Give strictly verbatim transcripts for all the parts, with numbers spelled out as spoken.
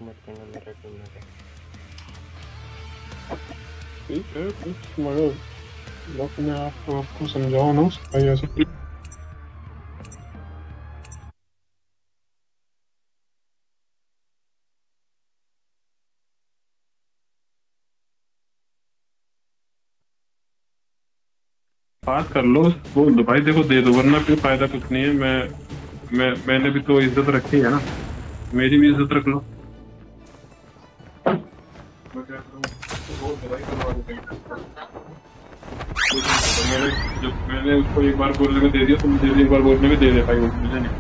मत करना, मेरा टीममेट है। ठीक है कुछ मगर अपने आप को आपको समझाओ ना भाई ऐसे। बात कर लो, बोल दो भाई देखो दे दो, वरना फिर फायदा कुछ नहीं है। मैं मैं मैंने भी तो इज्जत रखी है ना, मेरी भी इज्जत रख लो। मैं क्या करूं, तो बोल दो भाई करवा दो कहीं। मैंने जब मैंने उसको एक बार बोलने में दे दिया तो मुझे भी एक बार बोलने में दे दे भाई, वो मुझे नहीं।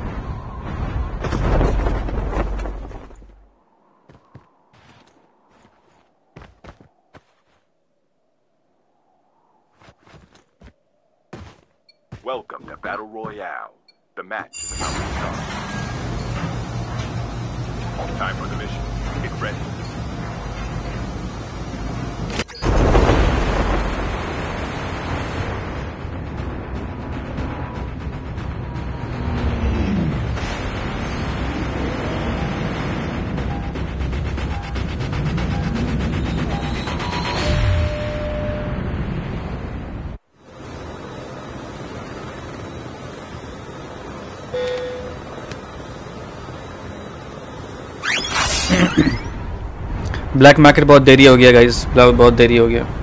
Welcome to Battle Royale. The match is about to start. Time for the mission. Get ready. Black market बहुत देरी हो गया गाइस, बहुत देरी हो गया।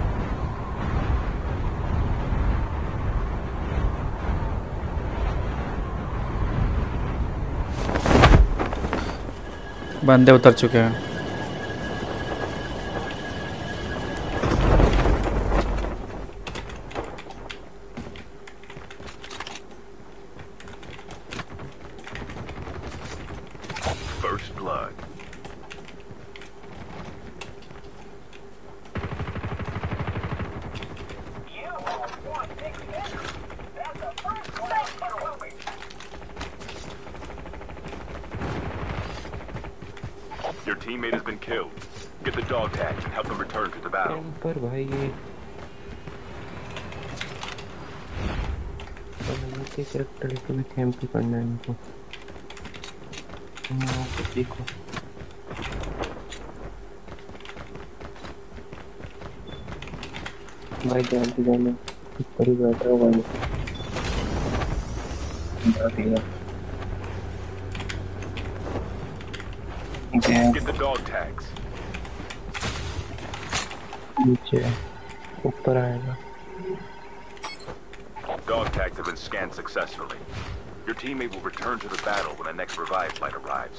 बंदे उतर चुके हैं। First blood. Your teammate has been killed. Get the dog tags and help them return to the battle. पर भाई ये के कैरेक्टर को भी कैंप करना है इनको। हाँ देखो भाई जल्दी जाना, ऊपर ही बैठा हुआ है। Get the dog tags. नीचे ऊपर आएगा। Dog tags have been scanned successfully. Your teammate will return to the battle when the next revive flight arrives.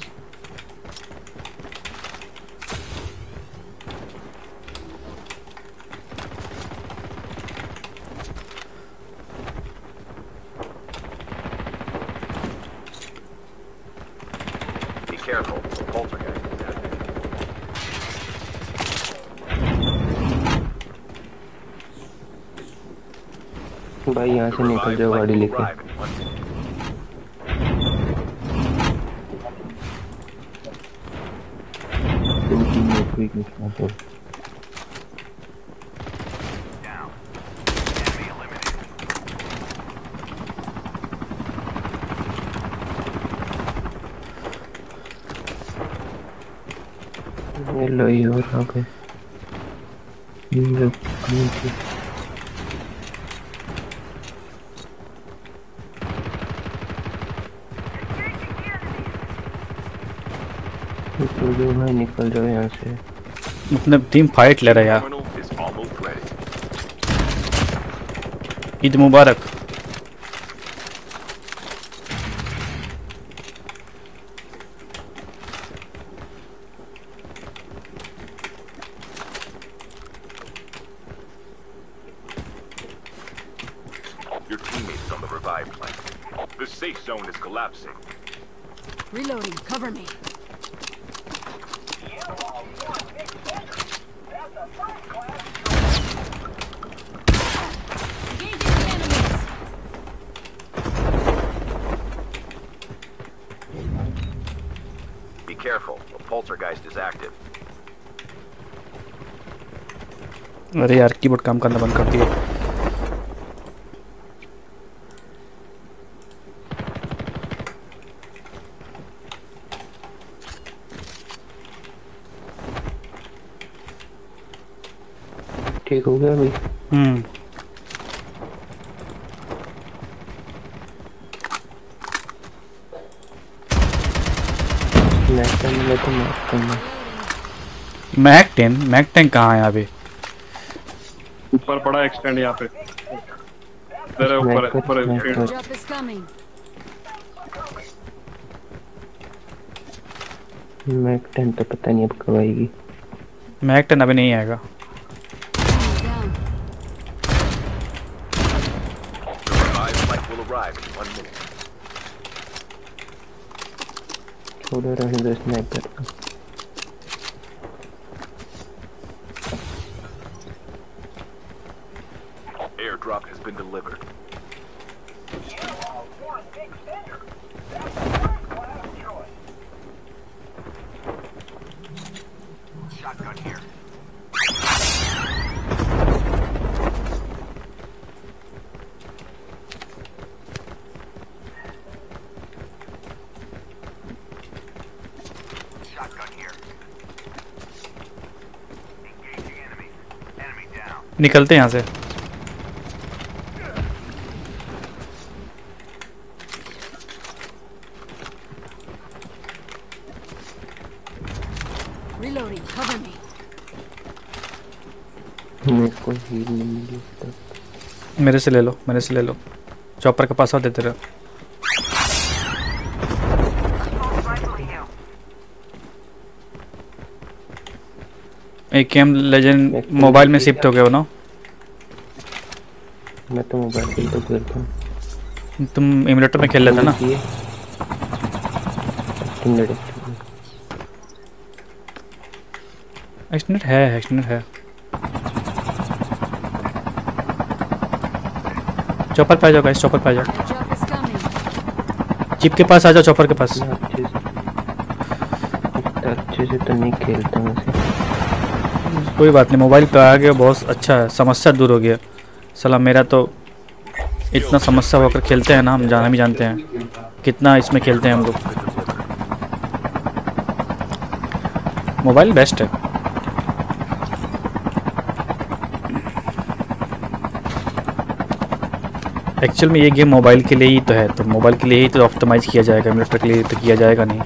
Be careful, poltergeist. भाई यहाँ से निकल जाओ गाड़ी लेके। दो तीन मिनट भी कितना तो ये लो ये और आ गए ये लोग नीचे। निकल जाओ भाई, निकल जाओ यहाँ से। अपने टीम फाइट ले रहा है यार। ईद मुबारक। Your teammate is on the revive flight. The safe zone is collapsing. Reloading, cover me. Be careful, the poltergeist is active. अरे यार कीबोर्ड काम करना बंद कर दिया। ठीक हो गया अभी? हम्म मैक टेन में तो मैक टेन में मैक टेन मैक टेन कहाँ है अभी? ऊपर पड़ा एक्सटेंड यहाँ पे तेरे ऊपर है, ऊपर है, sniper extend। Drop is coming. MAC ten तो पता नहीं अब कब आएगी। मैक टेन अभी नहीं आएगा। Enemy down. The revived flight will arrive in one minute. छोड़ो रहने दो स्नाइपर को। Airdrop has been delivered. Shotgun here. Shotgun here. Engaging enemy. Enemy down. निकलते हैं यहाँ से। Reloading. Cover me. मेरे को हील नहीं मिली अब तक। मेरे से ले लो मेरे से ले लो। चॉपर के पास आओ देते रहो। एक गेम लेजेंड मोबाइल में शिफ्ट हो गए हो ना? मैं तो मोबाइल पे ही तो खेलता हूँ। तुम इमुलेटर में खेल लेते ना? एक्सटेंडेड है एक्सटेंडेड है। चॉपर पे आ जाओ गाइस, चॉपर पे आ जाओ। Drop is coming. चिप के पास आ जाओ, चॉपर के पास। इतना अच्छे से इतना अच्छे से तो नहीं खेलता हूँ वैसे। कोई बात नहीं, मोबाइल पे आ गया बहुत अच्छा है, समस्या दूर हो गया। सलाह मेरा तो इतना समस्या होकर खेलते हैं ना, हम जाना भी जानते हैं कितना इसमें खेलते हैं हम लोग। मोबाइल बेस्ट है। एक्चुअल में ये गेम मोबाइल के लिए ही तो है, तो मोबाइल के लिए ही तो ऑप्टिमाइज किया जाएगा, एमुलेटर के लिए तो किया जाएगा नहीं।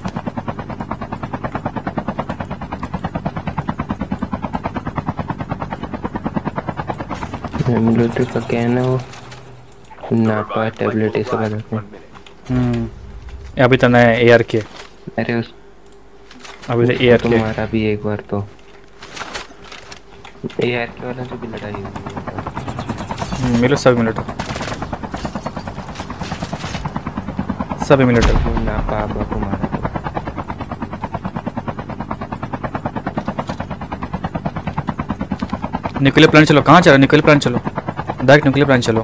एमुलेटर का क्या है ना, वो नापा टैबलेट ये सब आ जाते हैं। हम्म अभी तो नया एआर के, अरे उस अभी तो एआर के तुम्हारा भी एक बार तो एआर के वाला से भी लड़ाई हुई है। मिलो सब एमुलेटर, सब एमुलेटर। वो नापा आपा को मारा तो न्यूक्लियर प्लांट चलो। कहाँ चलो? न्यूक्लियर प्लांट चलो, डायरेक्ट न्यूक्लियर प्लांट चलो।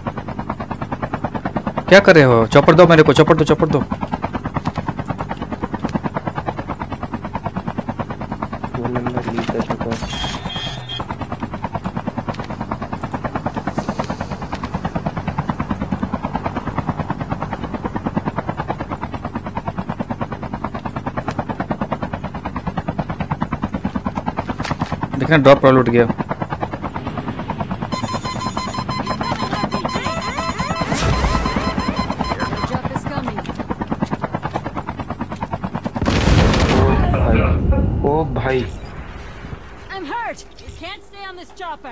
क्या कर रहे हो? चॉपर दो मेरे को, चॉपर दो, चॉपर दो। वो नंबर लीक कर चुका है। देखना ड्रॉप रोल उठ गया। Drop is coming. ओ भाई I'm hurt. You can't stay on this chopper.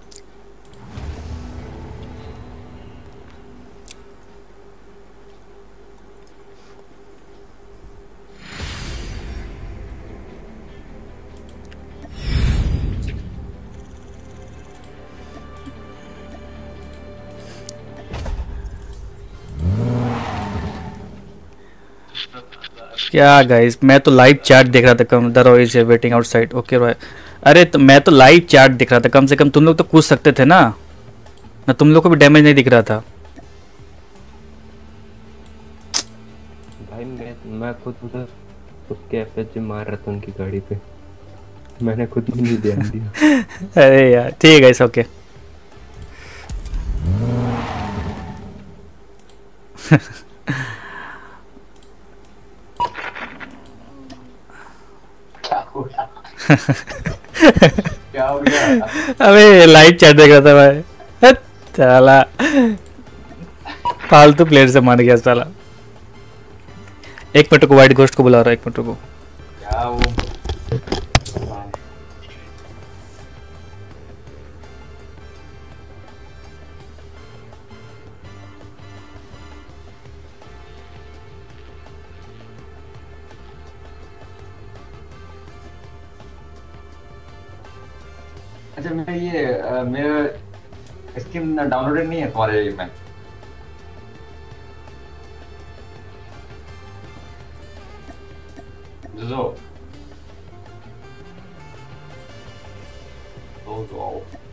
क्या गाइस, मैं तो लाइव चैट देख रहा था। Come the Roy is waiting outside. Okay Roy, अरे तो मैं तो लाइव चैट देख रहा था। कम से कम तुम लोग तो कूद सकते थे ना ना तुम लोग को भी डैमेज नहीं दिख रहा था। भाई मैं मैं खुद उधर उसके एफएच मार रहा था उनकी गाड़ी पे, मैंने खुद भी नहीं ध्यान दिया। अरे यार ठीक है गाइस, ओके। क्या हो गया? अबे लाइव चैट देख रहा था भाई। हट, साला फालतू प्लेयर से मार गया साला। एक मिनट को वाइट घोस्ट को बुला रहा है, एक मिनट को। क्या वो अच्छा मैं ये अ, मेरा स्किन डाउनलोडेड नहीं है तुम्हारे में। जो दो दो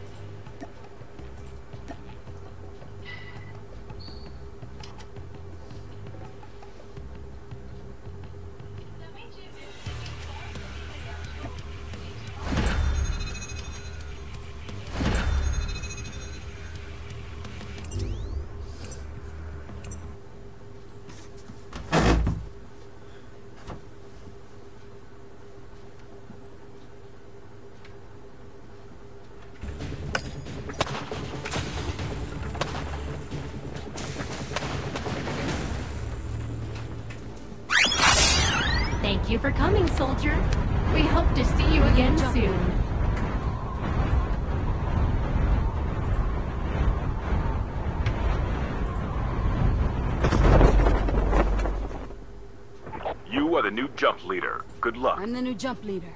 Thank you for coming, soldier. We hope to see you again soon. You are the new jump leader. Good luck. I'm the new jump leader.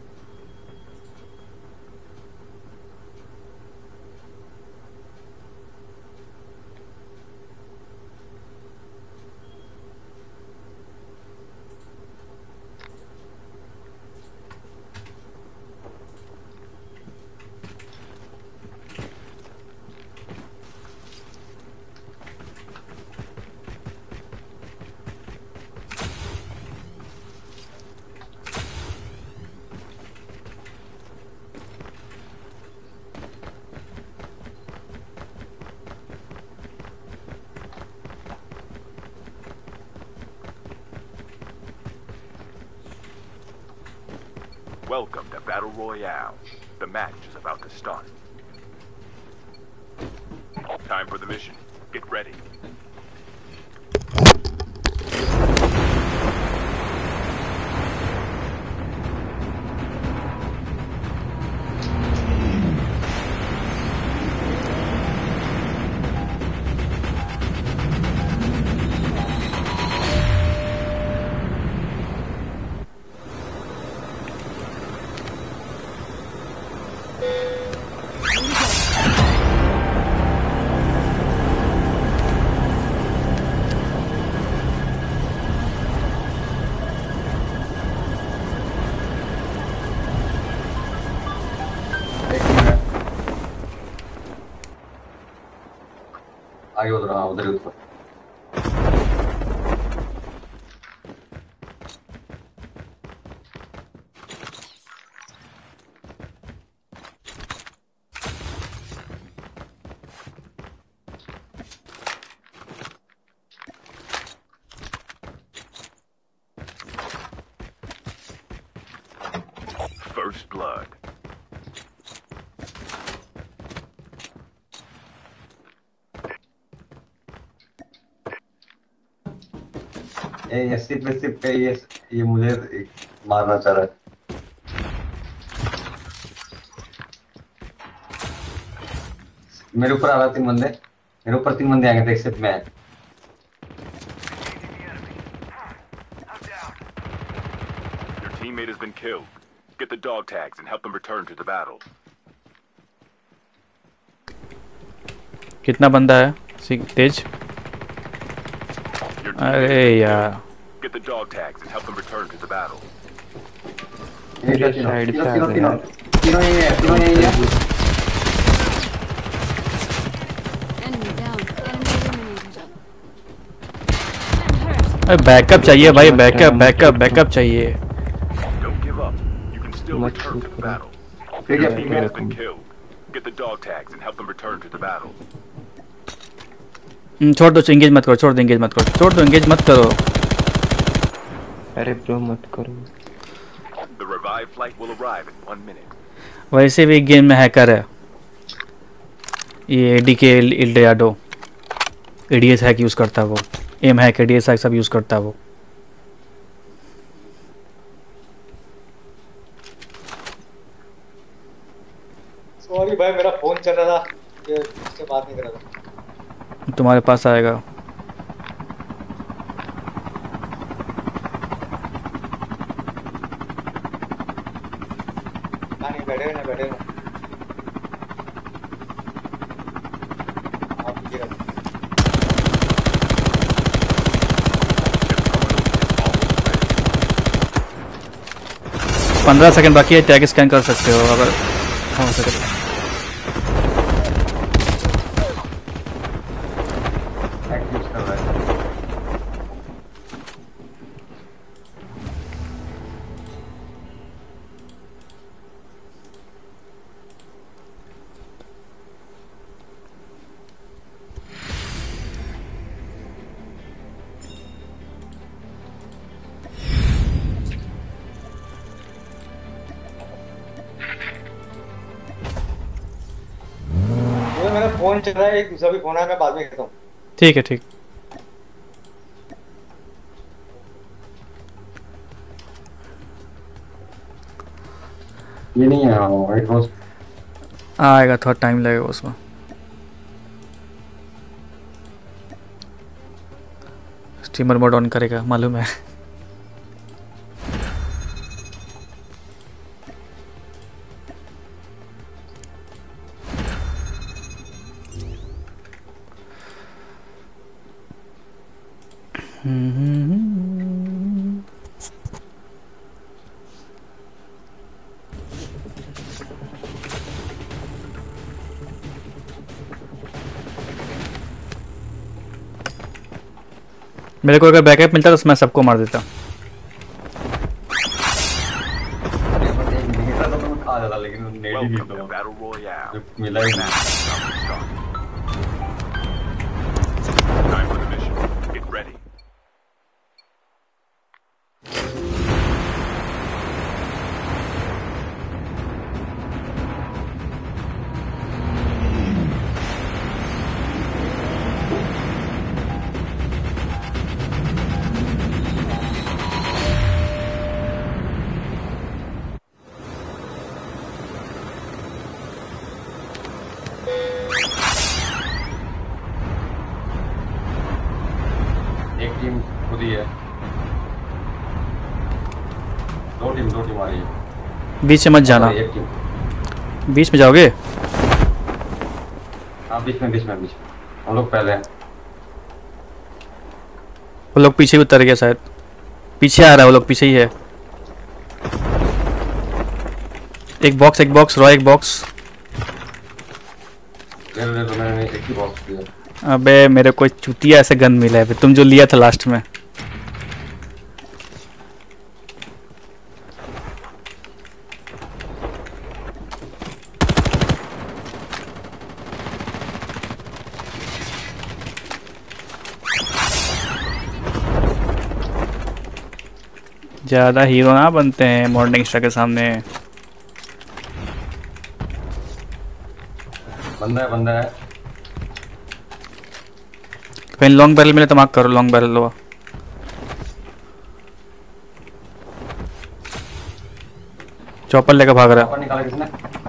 Welcome to Battle Royale. The match is about to start. Time for the mission. Get ready. आगे उधर हाँ उधर ही उधर First blood. ये सिप पे सिप पे ये ये मुझे मारना चाह रहा है। मेरे ऊपर आ रहा तीन बंदे मेरे ऊपर तीन बंदे आएंगे देख सिप में Your teammate has been killed. Get the dog tags and help them return to the battle. कितना बंदा है तेज? अरे यार Get the dog tags and help them return to the battle. मेरे साइड से आ गए यार। तीनों यही है तीनों यही है Enemy down. Enemy eliminated. I'm hurt. अरे बैकअप चाहिए भाई, बैकअप बैकअप बैकअप चाहिए। Don't give up. You can still Much return to the better. battle. ठीक Your है teammate has been killed. Get the dog tags and help them return to the battle. छोड़ दो, engage मत करो, छोड़ दो engage मत करो, छोड़ दो एंगेज मत करो। अरे ब्रो मत करो। The revived flight will arrive in one minute. वैसे भी गेम में हैकर है ये एडी के इल्डियाडो, एडीएस हैक यूज़ करता है वो, एम हैक एडीएस हैक सब यूज़ करता है वो। सॉरी भाई मेरा फोन चल रहा था, ये इससे बात नहीं कर रहा था। तुम्हारे पास आएगा। नहीं बैठे ना बैठे ना आप ये पंद्रह सेकंड बाकी है, टैग स्कैन कर सकते हो अगर हो सके तो। यूज कर रहा है। ये मेरा फोन चल रहा है, एक दूसरा भी फोन है, मैं बाद में करता हूँ। ठीक है ठीक। ये नहीं है वाइट हाउस। आएगा, थोड़ा टाइम लगेगा उसमें। स्टीमर मोड ऑन करेगा मालूम है। मेरे को अगर बैकअप मिलता तो मैं सबको मार देता। खा जाता लेकिन नेट ही नहीं Welcome to तो Battle Royale. मिला ही नहीं। Time for the mission. Get ready. एक टीम खुद ही है, दो टीम दो टीम आ रही है। बीच में मत जाना। एक टीम बीच में जाओगे? हाँ बीच में बीच में बीच में हम लोग पहले हैं। वो लोग पीछे उतर गया शायद, पीछे आ रहा है वो लोग, पीछे ही है। एक बॉक्स एक बॉक्स रॉ एक बॉक्स। ले लो ले लो, मैंने एक ही बॉक्स दिया। अबे मेरे को चुतिया ऐसे गन मिला है तुम जो लिया था लास्ट में। ज्यादा हीरो ना बनते हैं मॉर्निंग स्टार के सामने। बंदा है बंदा है। कहीं लॉन्ग बैरल मिले तो मार्क करो, लॉन्ग बैरल लो। चॉपर लेकर भाग रहा है। चॉपर निकाला किसने?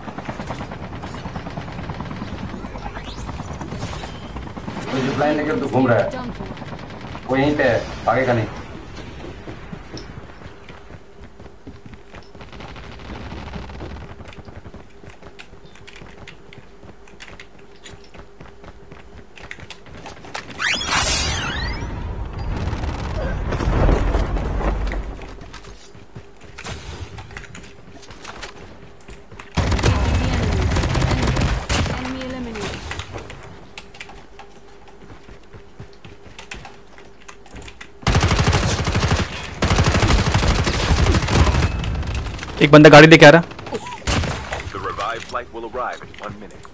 तो जिप लाइन लेकर तो घूम रहा है, वो यहीं पे है, आगे का नहीं। एक बंदा गाड़ी लेके आ रहा। The revived flight will arrive in one minute.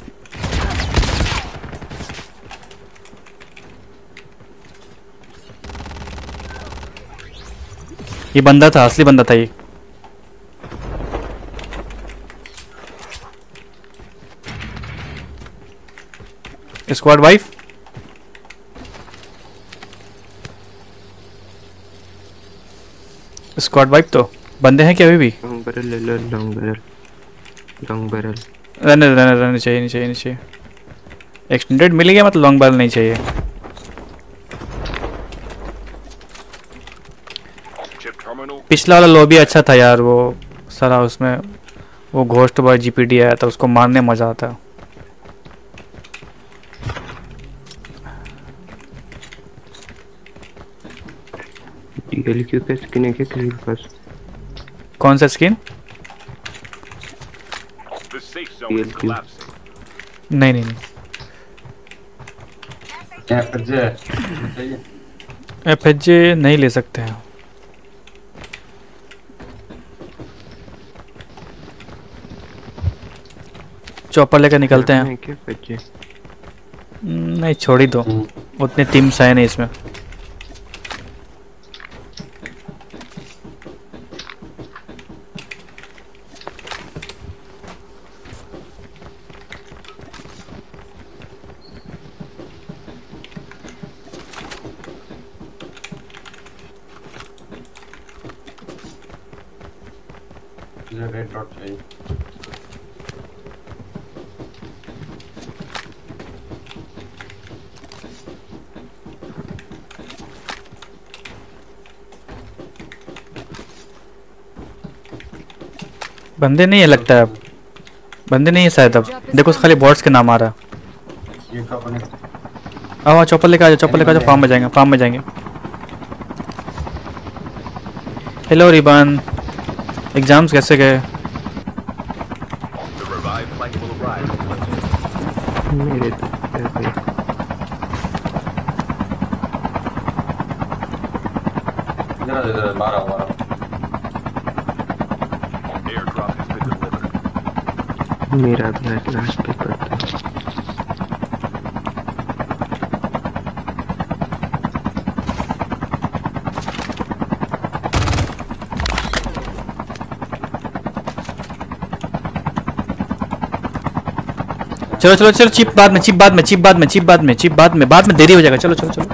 ये बंदा था, असली बंदा था ये। स्क्वाड वाइफ स्क्वाड वाइफ तो बंदे हैं क्या अभी भी? लॉन्ग बैरल ले लो, लॉन्ग बैरल, लॉन्ग बैरल। रहने रहने रहने चाहिए, नहीं चाहिए, नहीं चाहिए। एक्सटेंडेड मिल गया मतलब लॉन्ग बैरल नहीं चाहिए। पिछला वाला लॉबी अच्छा था यार, वो सारा उसमें वो घोस्ट बॉय जीपीडी आया था, उसको मारने मजा आता है। डीएलक्यू पे स्किन है क्या तेरे पास? कौन सा स्किन? डीएलक्यू नहीं नहीं नहीं एफ एच जे नहीं ले सकते हैं। चॉपर लेकर निकलते हैं। क्या बच्चे? नहीं छोड़ ही दो, उतने टीम्स आए नहीं इसमें। रेड डॉट चाहिए। बंदे नहीं है लगता है अब, बंदे नहीं है शायद अब। देखो खाली बॉट्स के नाम आ रहा है। ये कब बने? आओ चॉपर लेकर आ जाओ, चॉपर लेकर आ जाओ। फार्म में जाएंगे, फार्म में जाएंगे। हेलो रिबन, एग्जाम्स कैसे गए? मेरे तो क्या भाई, जरा जरा बारह बारह मेरा भी आज लास्ट पेपर था। चलो चलो चलो, चिप बाद में, चिप बाद में, चिप बाद में, चिप बाद में, चिप बाद में, बाद में देरी हो जाएगा। चलो चलो चलो।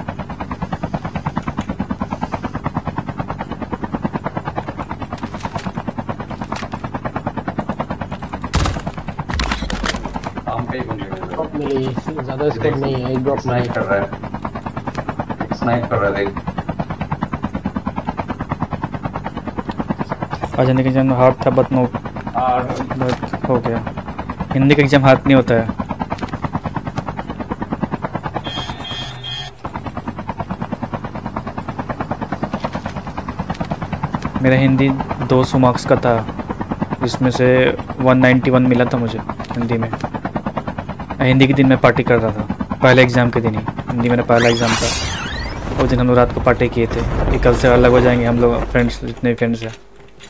ज्यादा स्कोप नहीं है, एक ड्रॉप स्नाइप कर रहा है, स्नाइप कर रहा है देख। आज हिंदी का एग्जाम हार्ड था बट नो बट हो गया। हिंदी का एग्जाम हार्ड नहीं होता है। मेरा हिंदी दो सौ मार्क्स का था, जिसमें से एक सौ इक्यानवे मिला था मुझे हिंदी में। हिंदी के दिन मैं पार्टी कर रहा था, पहले एग्ज़ाम के दिन ही। हिंदी मेरा पहला एग्ज़ाम था, उस दिन हम लोग रात को पार्टी किए थे कि कल से अलग हो जाएंगे हम लोग फ्रेंड्स, जितने फ्रेंड्स हैं।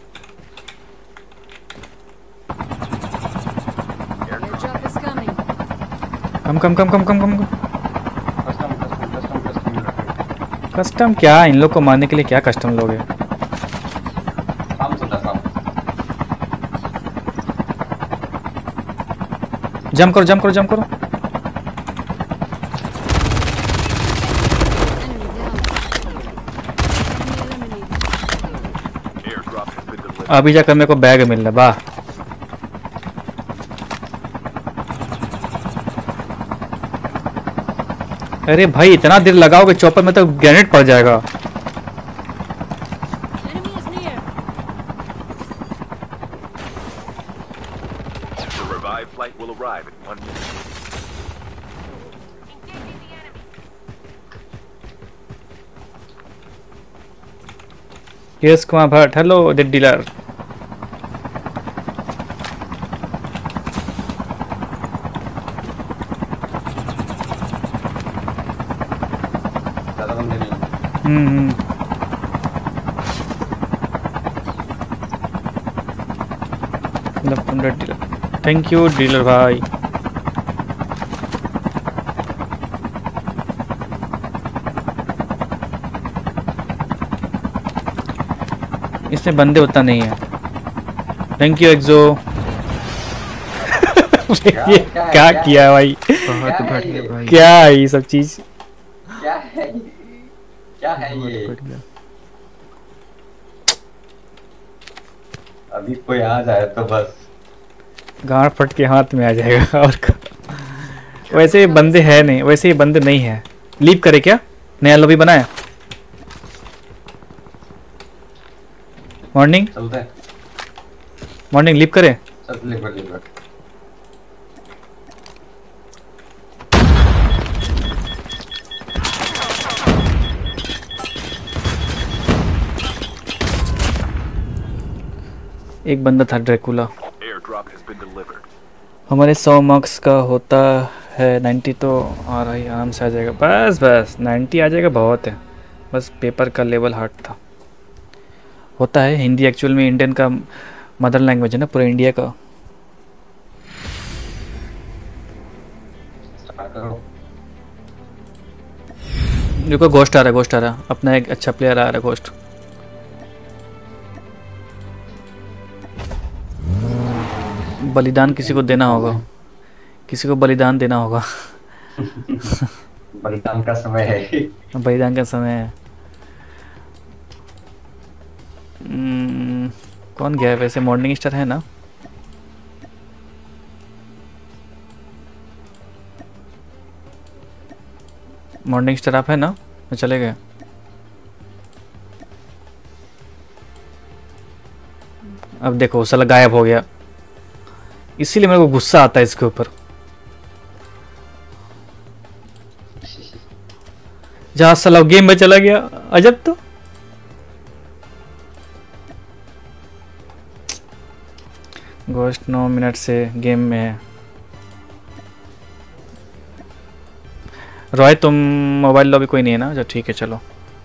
कम कम कम कम कम कम custom custom custom custom custom क्या? इन लोग को मारने के लिए क्या कस्टम लोग हैं? काम चलता काम। जंप करो जंप करो जंप करो। अभी जाकर मेरे को बैग मिल रहा। वाह, अरे भाई इतना देर लगाओगे चॉपर में तो ग्रेनेड पड़ जाएगा। Yes Kumar Bhatt, hello the dealer. ज्यादा बंदे नहीं। हम्म डीलर, थैंक यू डीलर भाई। इसमें बंदे उतना नहीं है। थैंक यू एक्सो। ये क्या, क्या किया है भाई? बहुत बढ़िया भाई। क्या है ये सब चीज? क्या है ये? क्या है ये? बढ़िया। अभी कोई आ जाए तो बस गांड फट के हाथ में आ जाएगा। और का। वैसे ये बंदे है नहीं, वैसे ये बंदे नहीं है। लीव करे क्या? नया लॉबी बनाया? मॉर्निंग चलते हैं। मॉर्निंग लीव करे? चल लिख बैठ लिख बैठ। एक बंदा था Dracula. Airdrop has been delivered. हमारे सौ मार्क्स का होता है नाइन्टी तो आ रहा ही आराम से आ जाएगा। बस बस नाइन्टी आ जाएगा बहुत है। बस पेपर का लेवल हार्ड था। होता है हिंदी एक्चुअल में इंडियन का मदर लैंग्वेज है ना पूरे इंडिया का। देखो घोस्ट आ रहा है, घोस्ट आ रहा है। अपना एक अच्छा प्लेयर आ रहा है घोस्ट। बलिदान किसी को देना होगा, किसी को बलिदान देना होगा। बलिदान का समय है। बलिदान का समय है। hmm, कौन गया है वैसे? मॉर्निंग स्टार है ना? मॉर्निंग स्टार आप है ना? मैं चले गए। अब देखो साला गायब हो गया। इसीलिए मेरे को गुस्सा आता है इसके ऊपर। जहाँ साला गेम में चला गया, अजब तो। घोस्ट नौ मिनट से गेम में है। रॉय तुम मोबाइल लॉबी कोई नहीं है ना? जो ठीक है चलो।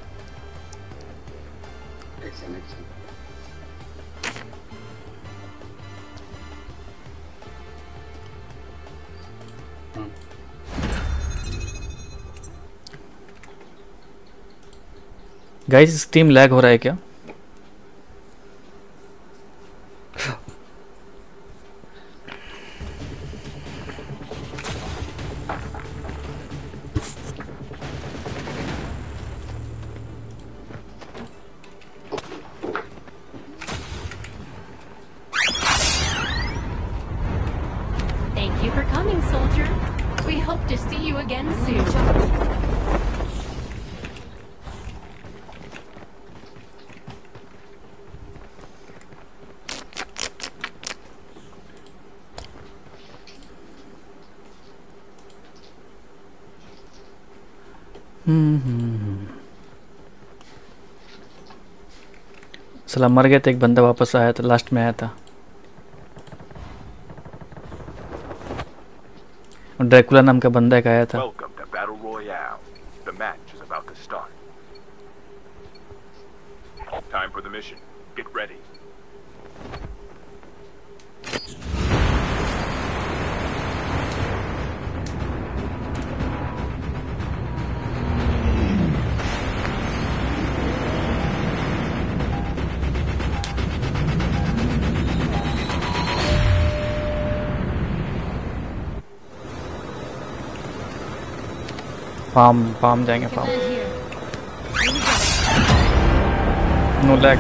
गाइस स्ट्रीम लैग हो रहा है क्या? Thank you for coming, soldier. We hope to see you again soon. साला मर गया था एक बंदा, वापस आया था, लास्ट में आया था। ड्रैकुला नाम का बंदा एक आया था। Welcome to Battle Royale. The match is about to start. Time for the mission. Get ready. Farm farm जाएंगे फार्म। No lag.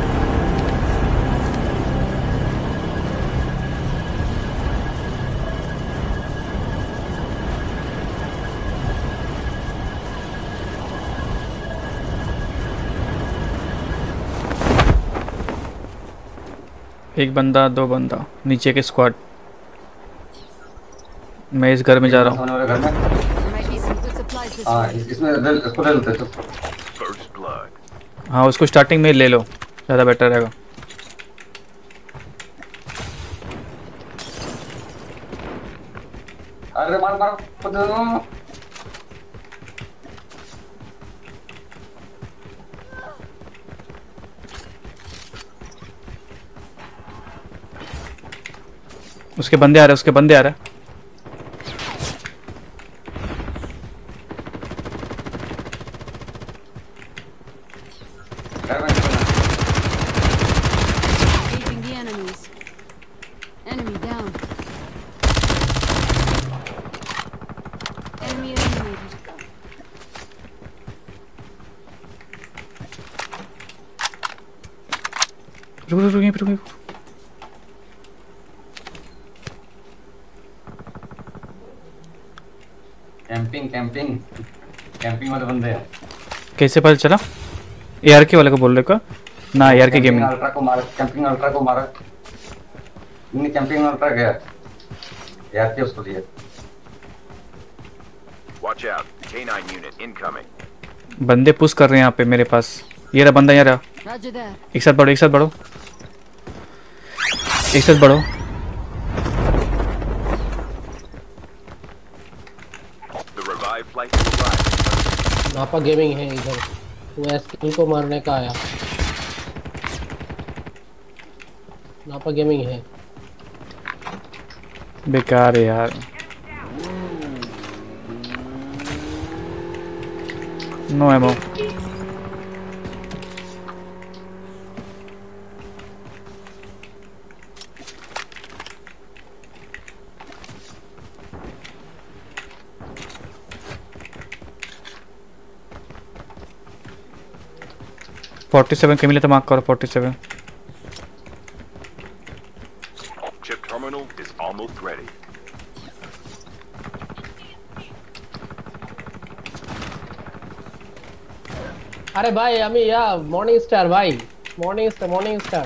एक बंदा, दो बंदा, नीचे के स्क्वाड। मैं इस घर में जा रहा हूँ। हाँ इसमें इसको ले लेते हैं। First blood. हाँ उसको स्टार्टिंग में ले लो, ज़्यादा बेटर रहेगा। अरे मार मार खुद। उसके बंदे आ रहे, उसके बंदे आ रहे। रुक रुक रुक रुक रुक। कैंपिंग कैंपिंग कैंपिंग वाले बंदे हैं। कैसे पता चला? एआर के वाले को बोल रहे का ना? एआर के गेमिंग अल्ट्रा को मारा, कैंपिंग अल्ट्रा को मारा। नहीं कैंपिंग अल्ट्रा गया यार के उसको दिया। Watch out. K nine unit incoming. बंदे पुश कर रहे हैं यहाँ पे मेरे पास। ये रहा बंदा, यहाँ रहा। एक साथ बढ़ो, एक साथ बढ़ो, एक साथ बढ़ो। The revived flight will arrive. नापा गेमिंग है इधर, वो एसकिल को मारने का आया। नापा गेमिंग है। बेकार है यार। No ammo. फोर्टी सेवन के मिले तो मार्क करो। Forty seven. Chip terminal is almost ready. अरे भाई আমি या मॉर्निंग स्टार भाई, morning star morning star.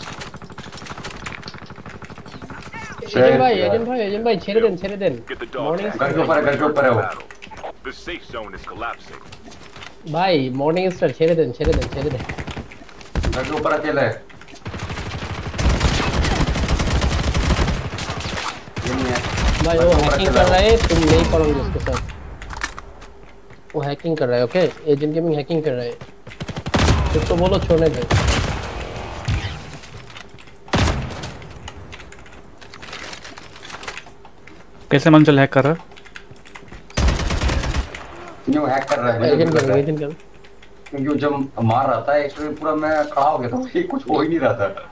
Agent भाई एजेंट भाई एजेंट भाई ছেড়ে দেন ছেড়ে দেন। Get the dog morning tag. घर के ऊपर है, घर के ऊपर है वो। The safe zone is collapsing. भाई मॉर्निंग स्टार ছেড়ে দেন ছেড়ে দেন ছেড়ে দেন। घर के ऊपर अकेला है। भाई वो हैकिंग कर रहा है, तुम नहीं पढ़ोगे उसके साथ। वो हैकिंग कर रहा है। ओके एजेंट गेमिंग हैकिंग कर रहा है, कुछ तो बोलो छोड़ने दे। कैसे मंजिल हैक कर रहा है? न्यू हैक कर रहा है। एजेंट गेमिंग एजेंट गेमिंग क्योंकि वो जब मार रहा था एक्चुअली पूरा मैं खड़ा हो गया था, ये कुछ हो ही नहीं रहा था।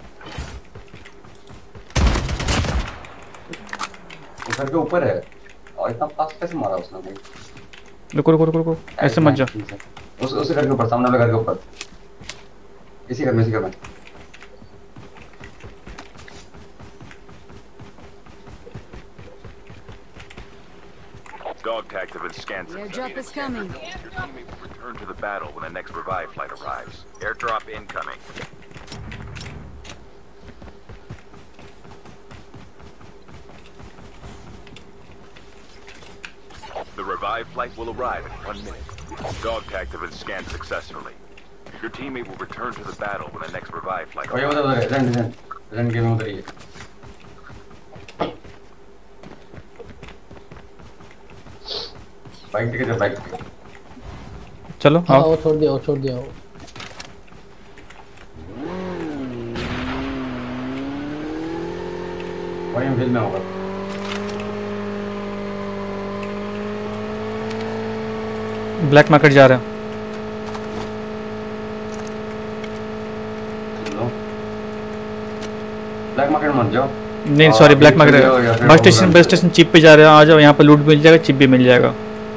घर के ऊपर है और इतना फास्ट कैसे मारा उसने भाई? रुको रुको रुको रुको, ऐसे मत जा। उस उसी घर के ऊपर, सामने वाले घर के ऊपर, इसी घर में इसी घर में। Dog tags have been scanned. Airdrop is coming. Your teammate will return to the battle when the next revive flight arrives. Airdrop incoming. The revived flight will arrive in one minute. Dog tags have been scanned successfully. Your teammate will return to the battle when the next revive flight और ये arrives. उधर उधर run run run game उधर ही है। Bike ticket है, bike ticket. चलो हाँ आओ। वो छोड़ दिया वो छोड़ दिया वो। वही बिल में होगा। ब्लैक मार्केट जा रहे हैं। ब्लैक मार्केट मत जाओ। नहीं sorry, black market bus station bus station chip पे जा रहे हैं। आ जाओ, यहाँ पे लूट मिल जाएगा, चिप भी मिल जाएगा।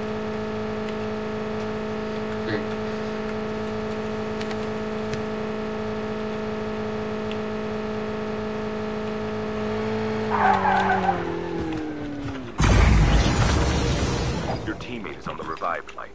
Your teammate is on the revive flight.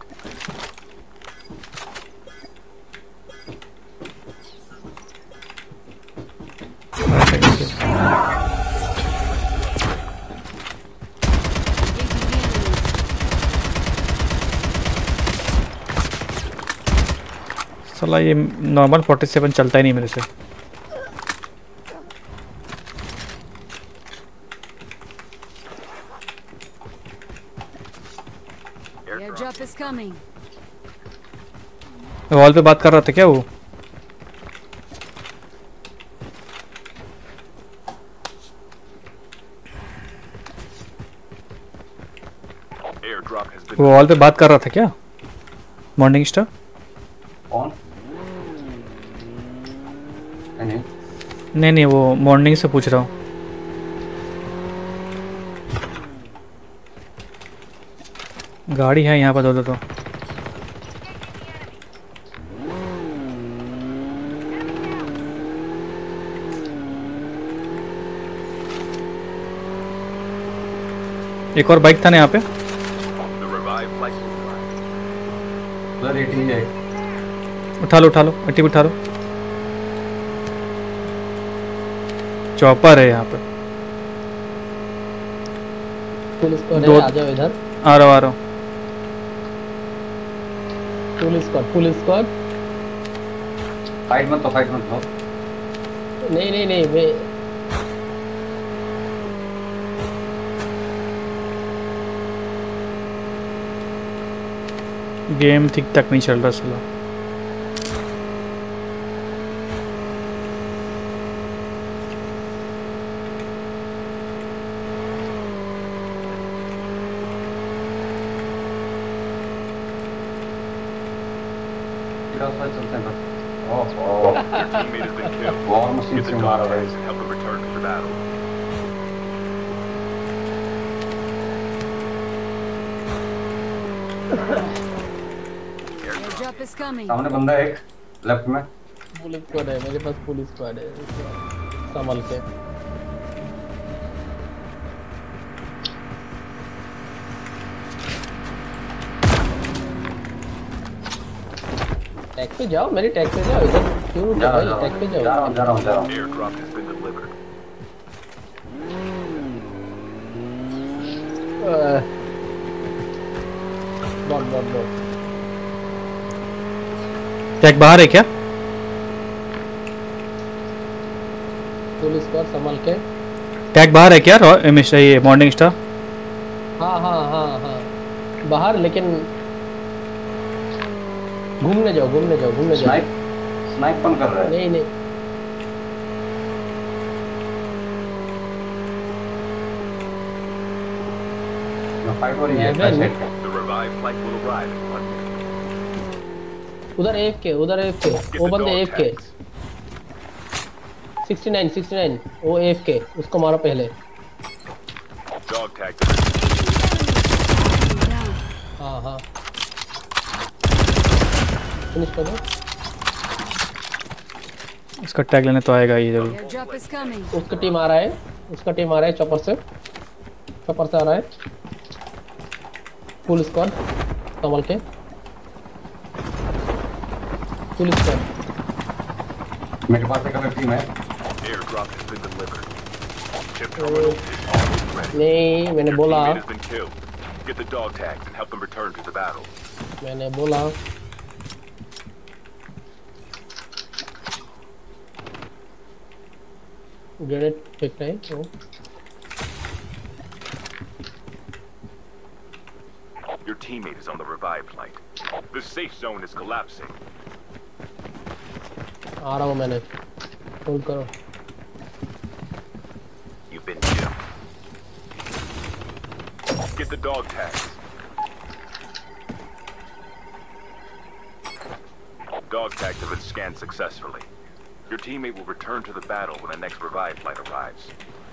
साला ये नॉर्मल फोर्टी सेवन चलता ही नहीं मेरे से। Airdrop is coming. वॉल पे बात कर रहा था क्या वो? Airdrop has been वो वॉल पे बात कर रहा था क्या? Morning star? कौन? नहीं नहीं नहीं, वो मॉर्निंग से पूछ रहा हूँ। गाड़ी है यहाँ पर दो दो तो। एक और बाइक था ना यहाँ पे। The revived flight will arrive. उधर एटी है। उठा लो उठा लो अट्टी उठा लो। चॉपर है यहाँ पे। पुलिस को दो- आ जाओ इधर। आ रहा हूँ आ रहा हूँ। Police squad police squad. Fight मत तो फाइट मत लो। नहीं नहीं नहीं मैं गेम ठीक ठाक नहीं चल रहा साला। क्या फाइट चलते हैं बस। ओह ओह Your teammate has been killed. War machine Get से the मारा dog भाई। tags and help them return to the battle. Airdrop is coming. सामने बंदा है एक लेफ्ट में। पुलिस स्क्वाड है मेरे पास पुलिस स्क्वाड है संभल के। टैग पे जाओ मेरी टैग पे जाओ इधर क्यों रुके जा रहा भाई टैग पे जा रहा हूँ जा जाओ। रहा हूँ जा रहा हूँ। Airdrop has been delivered. Bot bot bot. Tag बाहर है क्या? पुलिस स्क्वाड संभल के। टैग बाहर है क्या? रॉ- हमेशा ये मॉर्निंग स्टार। हाँ हाँ हाँ हाँ बाहर लेकिन घूमने जाओ घूमने जाओ घूमने जाओ। स्नाइप स्नाइप कौन कर रहा है? नहीं नहीं फाइट हो रही है। मैं- मैं- The revived flight will arrive in one minute. उधर एक के उधर एक के Get वो the बंदे dog एक के tags. Sixty nine sixty nine वो एक के उसको मारो पहले। Dog tag. Down. हाँ हाँ फिनिश कर दो। इसका टैग लेने तो आएगा ये जरूर। Airdrop is coming. उसका टीम आ रहा है उसका टीम आ रहा है चॉपर से चॉपर से आ रहा है। फुल स्क्वाड संभल के। फुल स्क्वाड मेरे पास एक अलग टीम है। Airdrop has been delivered. Chip terminal is almost ready. नहीं मैंने Your बोला teammate has been killed. Get the dog tags and help them return to the battle. मैंने बोला ग्रेनेड फेंक रहे हैं तो Your teammate is on the revived flight. The safe zone is collapsing. आ रहा हूँ मैंने होल्ड करो। You've been killed. Get the dog tags. Dog tags have been scanned successfully. Your teammate will return to the battle when the next revived flight arrives.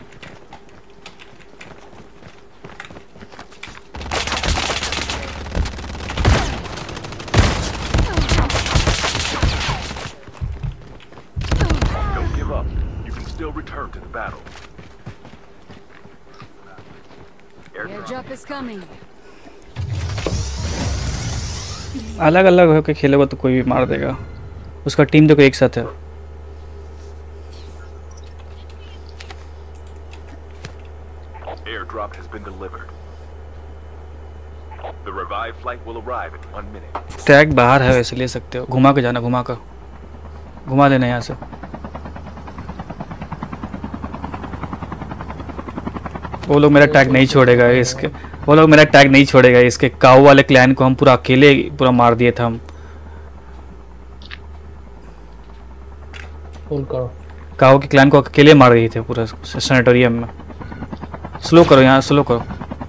Don't give up. You can still return to the battle. Airdrop. Airdrop is coming. अलग अलग होकर खेलेगा तो कोई भी मार देगा। उसका टीम देखो एक साथ है। Airdrop has been delivered. The revived flight will arrive in one minute. Tag बाहर है वैसे ले सकते हो। घुमा के जाना घुमा कर घुमा देना यहाँ से। वो लोग मेरा टैग नहीं छोड़ेगा इसके वो लोग मेरा टैग नहीं छोड़ेगा इसके काऊ वाले क्लैन को हम पूरा अकेले पूरा मार दिए थे हम। होल्ड करो। काऊ के क्लैन को अकेले मार दिए थे पूरा सैनिटोरियम में। स्लो करो यहाँ स्लो करो।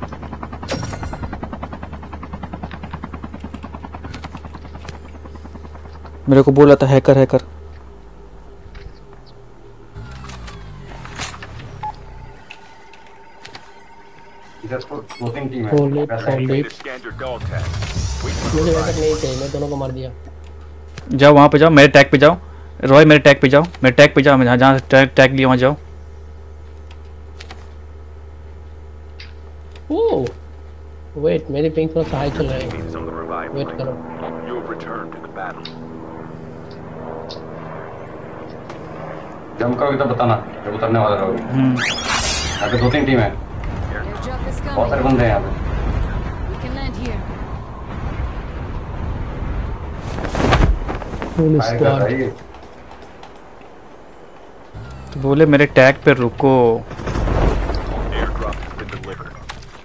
मेरे को बोला था हैकर हैकर। इधर तो दो तीन टीम है। होल्ड इट वैसा है। Hold Way it. to scan your dog tags. Wait for the मुझे वैसा revived. नहीं चाहिए मैं दोनों को मार दिया। जाओ वहाँ पे जाओ मेरे टैग पे जाओ। रॉय मेरे टैग पे जाओ मेरे टैग पे जाओ मैं जहाँ जहाँ टैग टैग लिया वहाँ जाओ। ओह वेट, मेरी पिंग थोड़ा सा हाई चल रहा है। Teammates on the revived wait flight. करो। You have returned to the battle. जंप करोगे तो बताना जब उतरने वाले रहोगे। हम्म यहाँ पे दो तीन टीम है, Airdrop is बहुत सारे coming. बंदे हैं यहाँ पे। We can land here. Full fire कर रहा स्क्वाड। है ये। तो बोले मेरे टैग पे रुको। Airdrop has been delivered.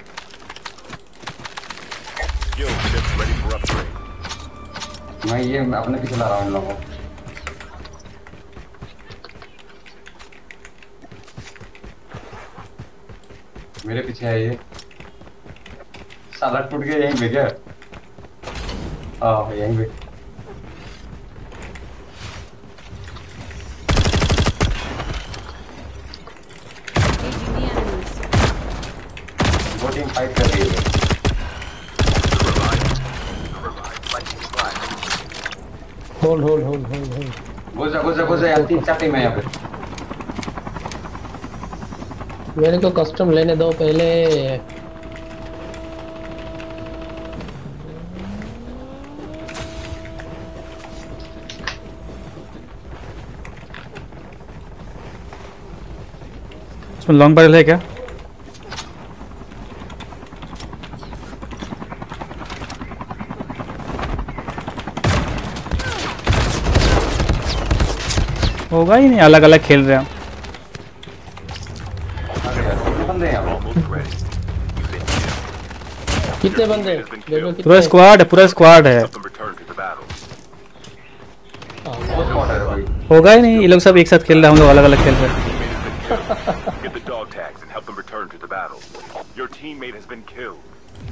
Skill chips ready for upgrade. मैं ये अपने पीछे ला रहा हूँ इन लोगों को। मेरे पीछे है ये। साला टूट गया यहीं पे क्या? हाँ यहीं पे। Engaging the enemies. वो टीम फाइट कर रही है। The revived, the revived flight is flat. Hold hold hold hold hold. घुस जा घुस जा घुस जा यार, तीन चार टीम है यहाँ पे। मेरे को कस्टम लेने दो पहले। इसमें लॉन्ग बैरल है क्या? होगा ही नहीं, अलग अलग खेल रहे हैं। कितने बंदे हैं यहाँ पे? Almost ready. You've been killed. कितने बंदे? Has been देखो killed. पूरा कितने। स्क्वाड है, पूरा स्क्वाड है। Help them return to the battle. बहुत स्पॉट है भाई। होगा ही नहीं, ये लोग सब एक साथ खेल रहे हैं, हम लोग अलग अलग खेल रहे हैं। Teammate has been killed. Get the dog tags and help them return to the battle. Your teammate has been killed.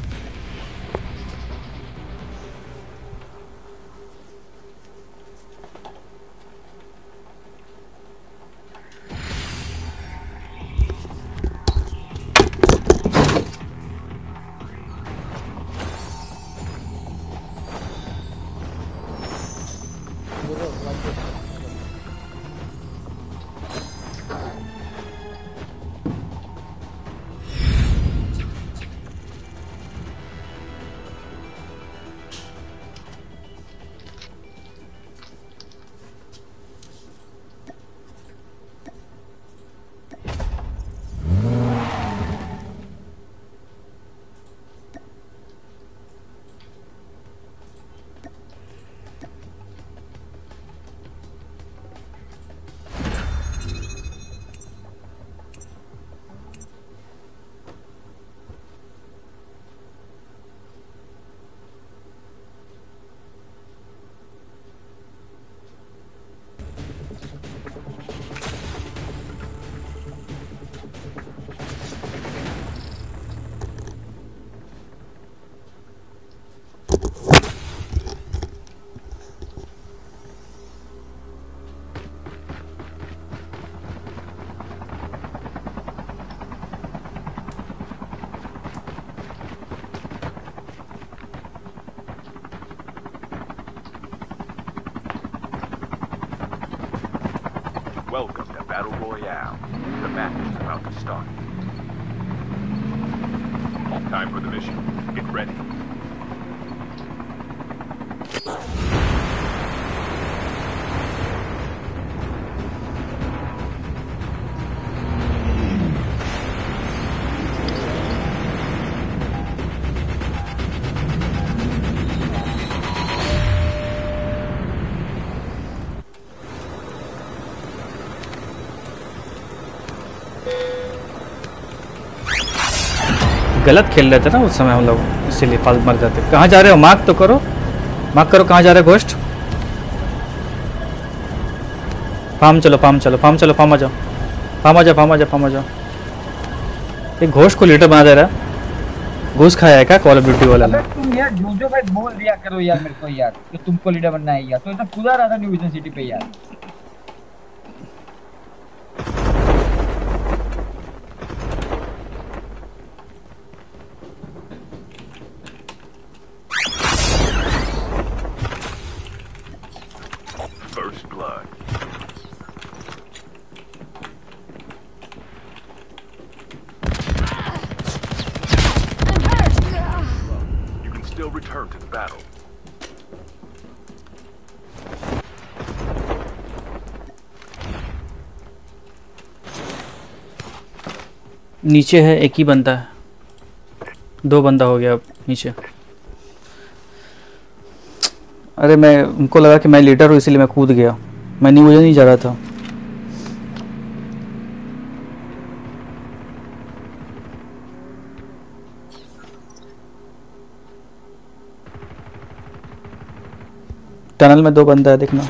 Welcome to Battle Royale. The match is about to start. Time for the mission. Get ready. गलत खेल रहे थे ना उस समय हम लोग, इसीलिए फालतू मर जाते। कहाँ जा रहे हो? मार्क तो करो, मार्क करो कहाँ जा रहे हो। घोस्ट फार्म चलो, फार्म चलो, फार्म चलो, फार्म आ जाओ, फार्म आ जाओ, फार्म आ जाओ, फार्म आ जाओ। एक घोस्ट को लीडर बना दे रहा है। घूस खाया है क्या कॉल ऑफ ड्यूटी वाला ने? तुम यार जो जो भाई बोल दिया करो यार मेरे को यार कि तुमको लीडर बनना है यार, तो इतना कूदा रहा था न्यू विजन सिटी पे यार। First blood. return to the battle. नीचे है, एक ही बंदा है, दो बंदा हो गया अब नीचे। अरे मैं उनको लगा कि मैं लीडर हूँ इसलिए मैं कूद गया, मैं नहीं मुझे नहीं जा रहा था। टनल में दो बंदा है, देखना।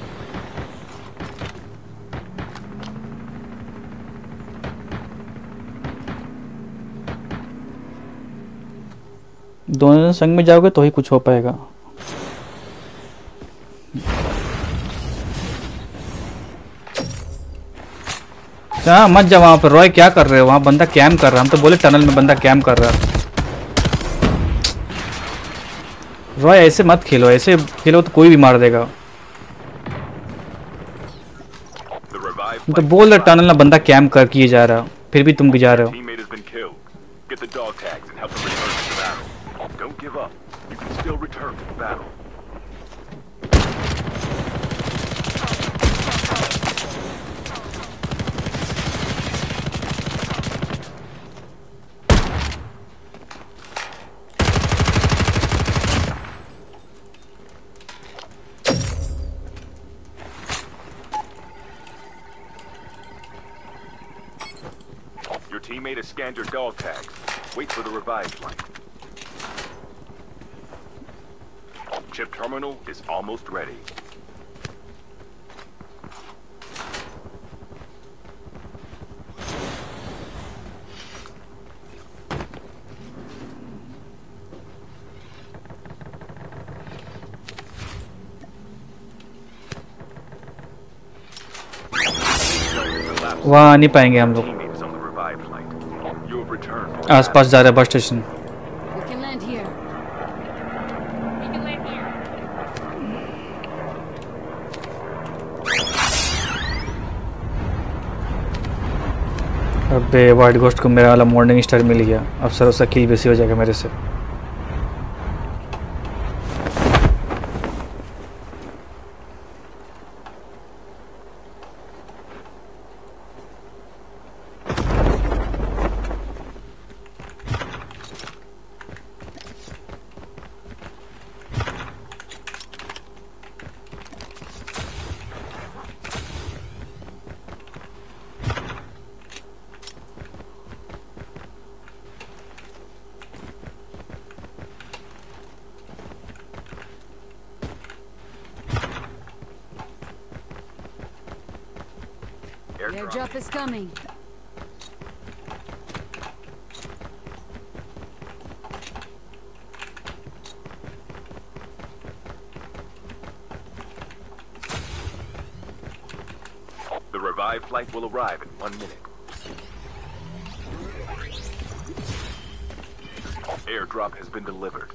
दोनों संग में जाओगे तो ही कुछ हो पाएगा। हाँ मत जा वहाँ पर। रॉय क्या कर रहे हो वहाँ? बंदा कैम्प कर रहा है, हम तो बोले टनल में बंदा कैम्प कर रहा है। रॉय ऐसे मत खेलो, ऐसे खेलो तो कोई भी मार देगा। हम तो बोल रहे टनल में बंदा कैम्प कर किए जा रहा, फिर भी तुम भी जा रहे हो। Get the dog tags and help them return to the battle. Don't give up. You can still return to the battle. Your teammate has scanned your dog tags. Wait for the revive flight. Chip terminal is almost ready. वहाँ नहीं पाएंगे हम लोग। आसपास जा रहे हैं bus station. We can land here. We can land here. अबे वाइट गोस्ट को मेरा वाला मॉर्निंग स्टार मिल गया, अब सर उसका किल बेसी हो जाएगा मेरे से। Airdrop is coming. The revived flight will arrive in one minute. Airdrop has been delivered.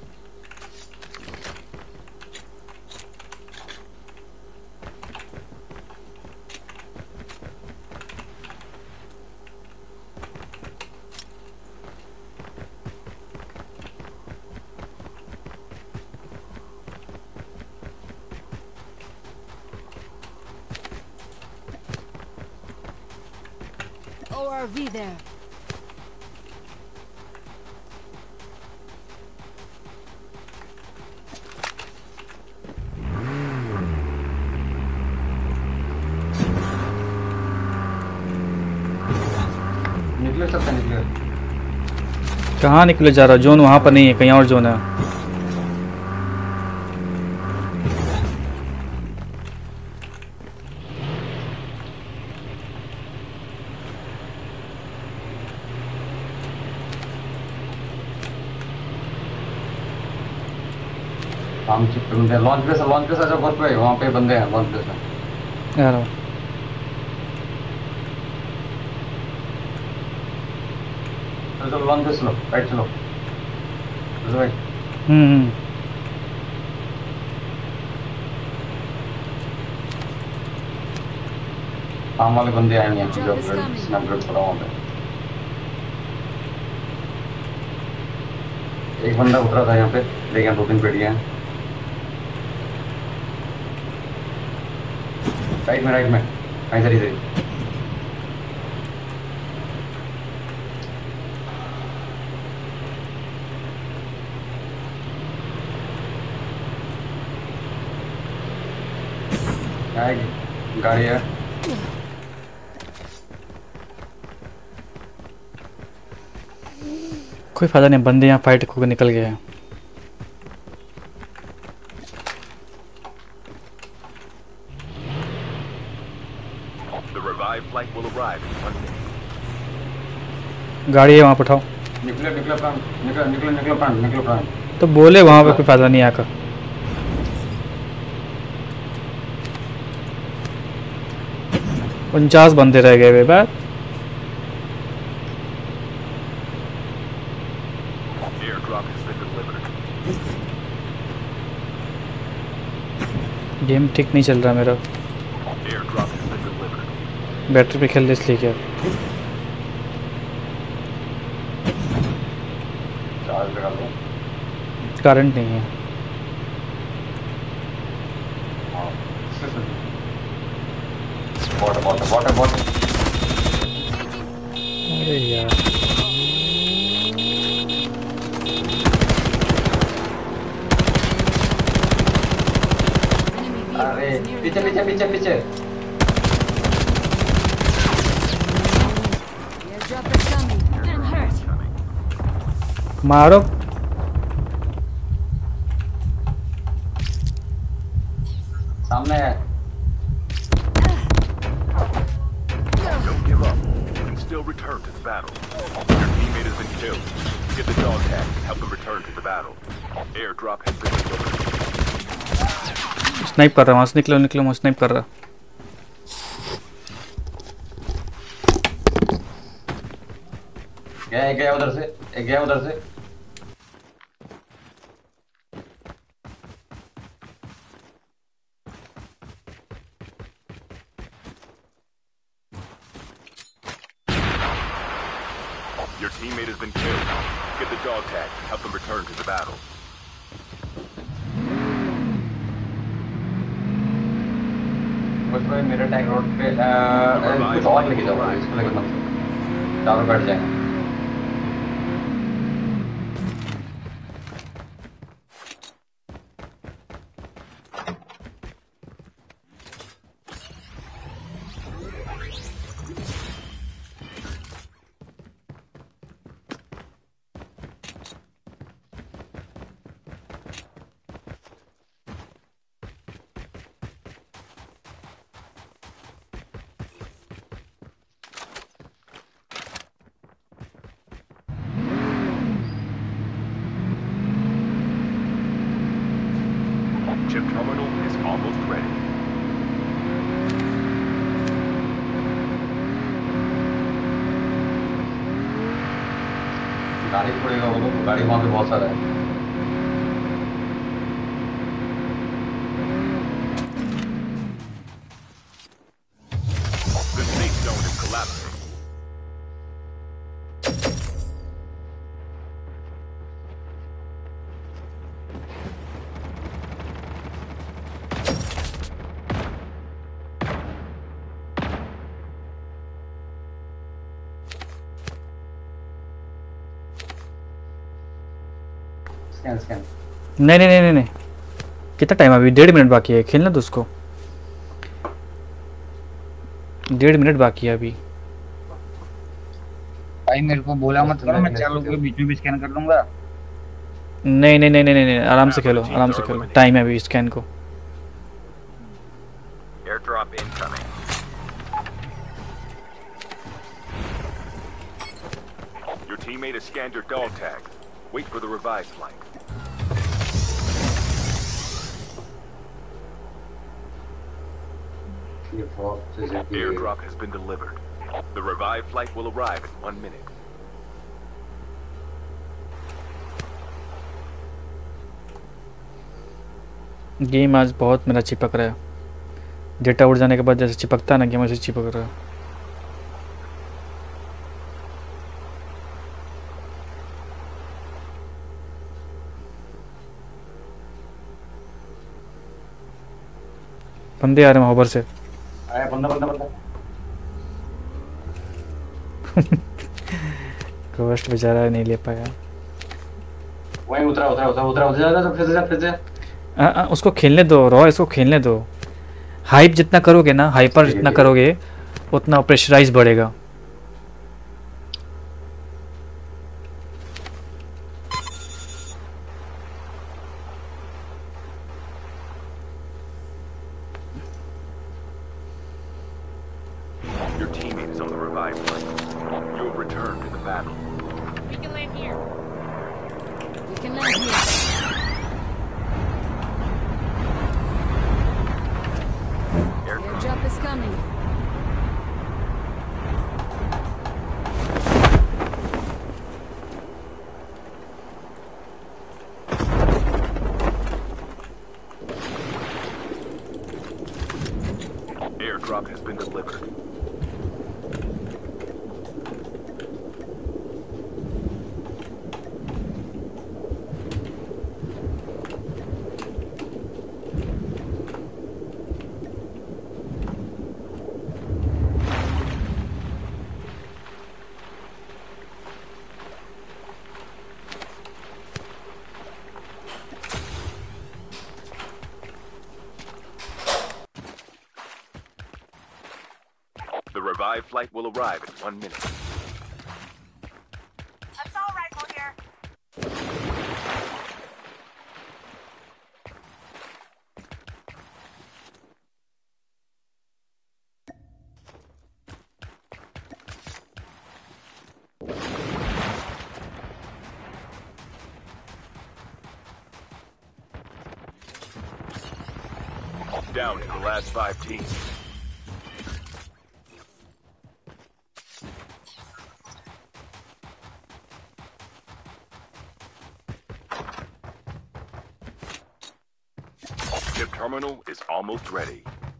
O R V there. निकले सबसे निकले। कहाँ निकले जा रहा? जोन वहाँ पर नहीं है, कहीं और जोन है। हम चिप पे बंदे लॉन्च पे से लॉन्च पे से जो घर पे वहाँ पे बंदे हैं लॉन्च पे से। यार चलो लॉन्च पे चलो, राइट चलो। चलो भाई। हम्म काम वाले बंदे आए हैं जो स्नैपग्रेड पड़ा वहाँ पे। एक बंदा उतरा था यहाँ पे, देखिए दो तीन पेड़ियाँ हैं राइट में, राइट में कहीं सर इधर गाड़ी है। कोई फायदा नहीं, बंदे यहाँ फाइट होकर निकल गए हैं। गाड़ी है वहाँ पठाओ। निकले निकले प्राण, निकले निकले निकले प्राण, निकले प्राण। तो बोले वहाँ पे कोई फायदा नहीं आकर। उनचास बंदे रह गए बात। गेम ठीक नहीं चल रहा मेरा, बैटरी पे खेल इसलिए क्या। करंट नहीं है। Bot bot bot bot. अरे यार अरे पीछे पीछे पीछे पीछे मारो। सामने है। Don't give up. You can still return to the battle. Your teammate has been killed. Get the dog tag and help them return to the battle. Airdrop has been delivered. Snipe कर रहा, वहां से निकलो निकलो, वहां snipe कर रहा। गया गया उधर से, एक गया उधर से। Your teammate has been killed. Get the dog tag and help them return to the battle. बस भाई मेरे टैग रोड पे कुछ और लेके जाओ, इसको लेके मत चारों बैठ जाएंगे। Chip terminal is almost ready. गाड़ी छोड़ेगा वो लोग, गाड़ी वहाँ पे बहुत सारा है। The safe zone is collapsing. Scan scan. नहीं नहीं नहीं नहीं, कितना टाइम अभी? डेढ़ मिनट बाकी है, खेलना तो उसको। डेढ़ मिनट बाकी है अभी। भाई मेरे को बोला मत करो, मैं चार लोगों के बीच में भी स्कैन कर लूंगा। नहीं नहीं नहीं नहीं नहीं, आराम से खेलो, आराम से खेलो, टाइम है अभी स्कैन को। Airdrop incoming. Your teammate has scanned your dog tag. Wait for the revive flight. Airdrop has been delivered. The revive flight will arrive in one minute. Game आज बहुत मेरा चिपक रहा है। डेटा उड़ जाने के बाद जैसे चिपकता है ना, गेम ऐसे चिपक रहा है। बंदे आ रहे हैं होबर से। आया बंदा बंदा बंदा। गोस्ट बेचारा नहीं ले पाया। वहीं उतरा उतरा उतरा उतरा उतरा उतरा फिर से फिर से। आ, आ, उसको खेलने दो रॉ, इसको खेलने दो। हाइप जितना करोगे ना, हाइपर जितना करोगे उतना प्रेशराइज बढ़ेगा। Your teammate is on the revive flight. You have returned to the battle. We can land here. We can land here. Airdrop is coming. Airdrop has been delivered. The revived flight will arrive in one minute. Assault rifle here. Down to the last five teams. Chip terminal is almost ready.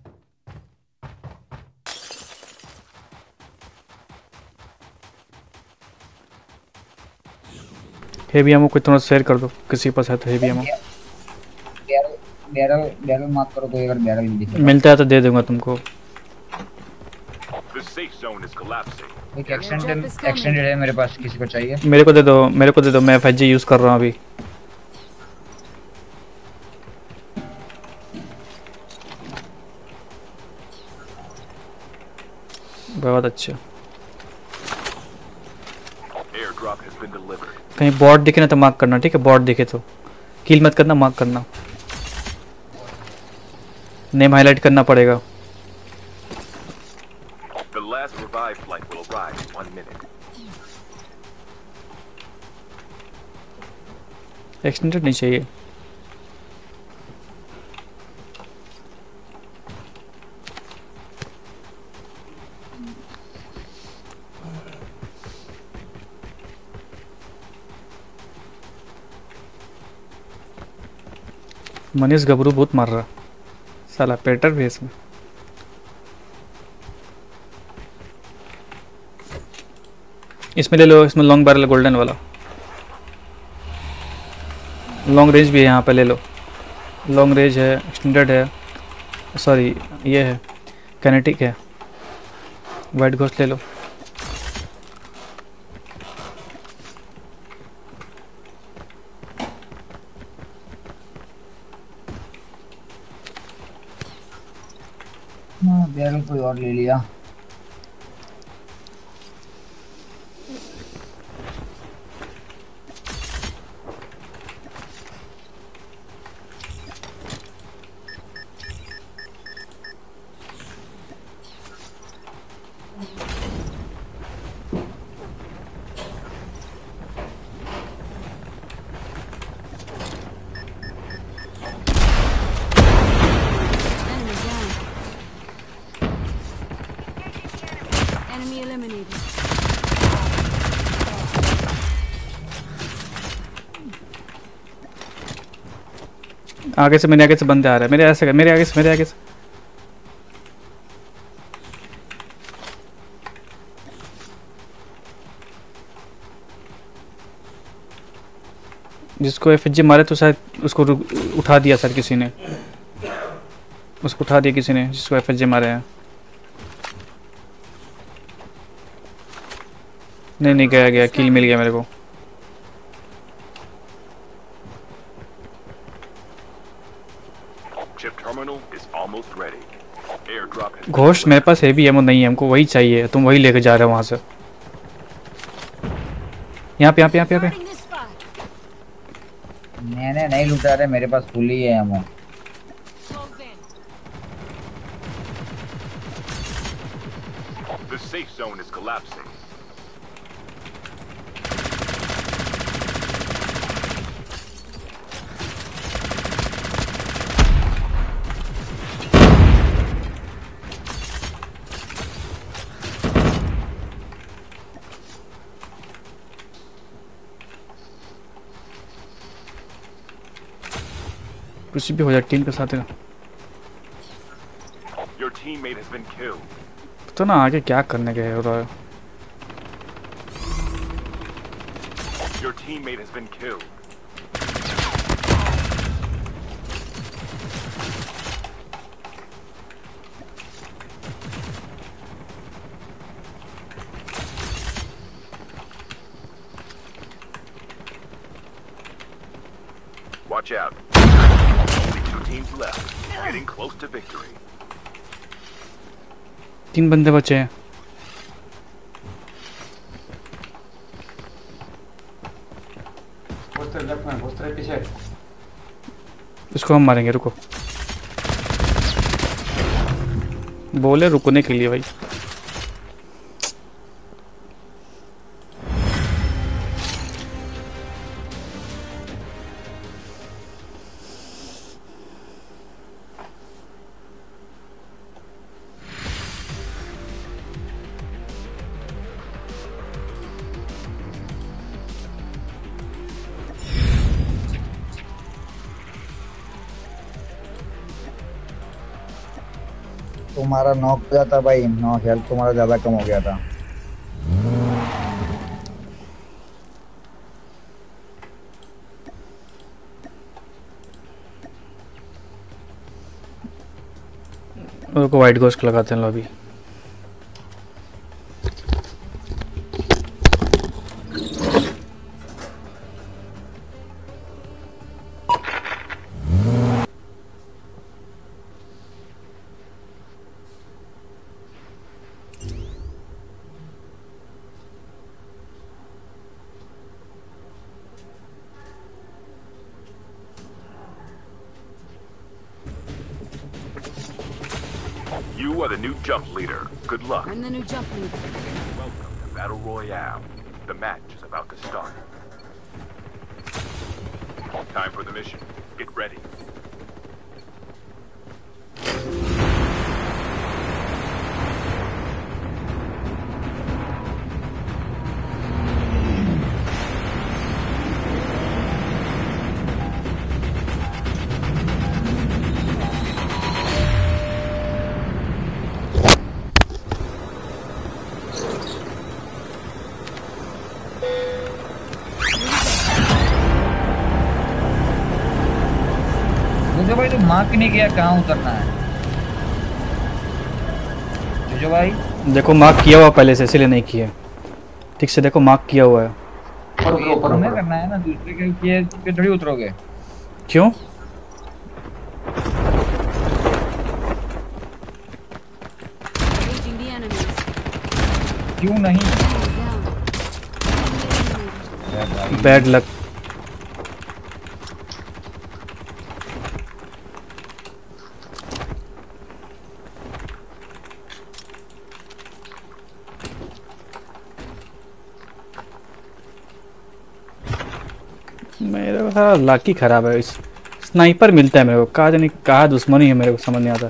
Heavy ammo को थोड़ा share कर दो, किसी के पास है तो heavy ammo. Barrel barrel barrel माफ करो, कोई अगर बैरल मिल जाए मिलता है तो दे दूंगा तुमको। The safe zone is collapsing. एक एक्सटेंडेड एक्सटेंडेड है मेरे पास, किसी को चाहिए? मेरे को दे दो, मेरे को दे दो, मैं एफएचजी यूज कर रहा हूं अभी। बहुत अच्छा। Airdrop has been delivered. कहीं बॉट दिखे ना तो मार्क करना, ठीक है? बॉट दिखे तो किल मत करना, मार्क करना। नेम हाईलाइट करना पड़ेगा। The last revive flight will arrive in one minute. Extended नहीं चाहिए। मनीष गबरू बहुत मार रहा साला, पेटर भी है इसमें। इसमें ले लो, इसमें लॉन्ग बैरल गोल्डन वाला, लॉन्ग रेंज भी है यहाँ पे, ले लो। लॉन्ग रेंज है, एक्सटेंडेड है, सॉरी ये है कैनेटिक है, वाइट घोस्ट ले लो। हाँ बैरल कोई और ले लिया। Enemy eliminated. आगे से, मेरे आगे से बंदे आ रहे हैं, मेरे ऐसे मेरे आगे से मेरे आगे से। जिसको एफएचजी मारे तो शायद उसको उठा दिया सर किसी ने, उसको उठा दिया किसी ने जिसको एफ एच जे मारे हैं। नहीं नहीं गया गया किल मिल गया मेरे को। घोष मेरे पास हेवी एमो नहीं है, हमको वही चाहिए, तुम वही लेके जा रहे हो वहां से। यहाँ पे यहाँ पे यहाँ पे यहाँ पे मैंने नहीं लूटा रहे, मेरे पास फुल ही है ammo. The safe zone is collapsing. कुछ भी हो जाए टीम के साथ है। Your teammate has been killed. तो ना आगे क्या करने गए हो रहा है। Your teammate has been killed. Watch out. Only two teams left. Getting close to victory. तीन बंदे बचे हैं। लेफ्ट में घुस रहे पीछे। इसको हम मारेंगे, रुको। बोले रुकने के लिए भाई। तुम्हारा नॉक हो जाता भाई, नॉक हेल्थ तुम्हारा ज्यादा कम हो गया था। उनको वाइट गोस्ट लगाते हैं lobby. You are the new jump leader. Good luck. I'm the new jump leader. Welcome to Battle Royale. The match is about to start. Time for the mission. Get ready. जो भाई तो mark नहीं किया कहाँ उतरना है जो भाई। देखो मार्क किया हुआ पहले से, इसलिए नहीं किया। ठीक से देखो मार्क किया हुआ है। हमें करना है ना, दूसरे के किए पे थोड़ी उतरोगे। क्यों? क्यों नहीं? Bad luck. मेरा सारा लाकी खराब है। स्नाइपर मिलता है मेरे को, कहा जाने कहा दुश्मनी है मेरे को समझ नहीं आता।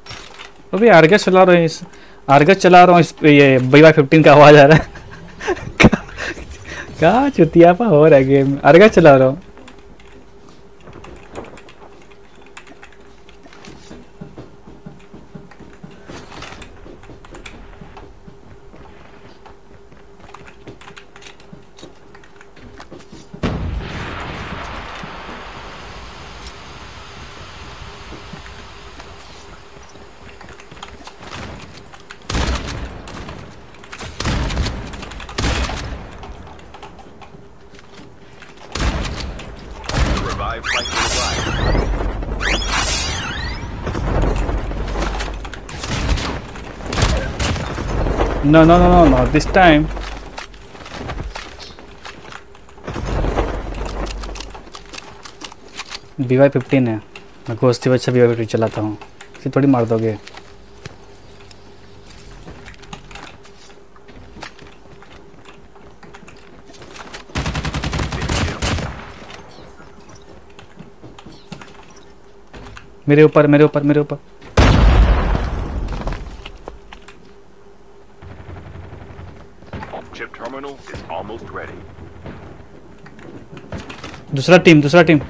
अभी आर्गस चला रहे हैं, आर्गस चला रहा हूँ इस पे, ये बी वाई फिफ्टीन का आवाज आ रहा है। क्या चुतियापा हो रहा है गेम? अरे क्या चला रहा हूँ? Revive flight will arrive. No, no, no, no, not this time. B Y fifteen है, मैं गोस्ती बच्चा बी वाई फिफ्टीन चलाता हूँ, इसे थोड़ी मार दोगे। मेरे ऊपर मेरे ऊपर मेरे ऊपर Chip terminal is almost ready. दूसरा टीम दूसरा team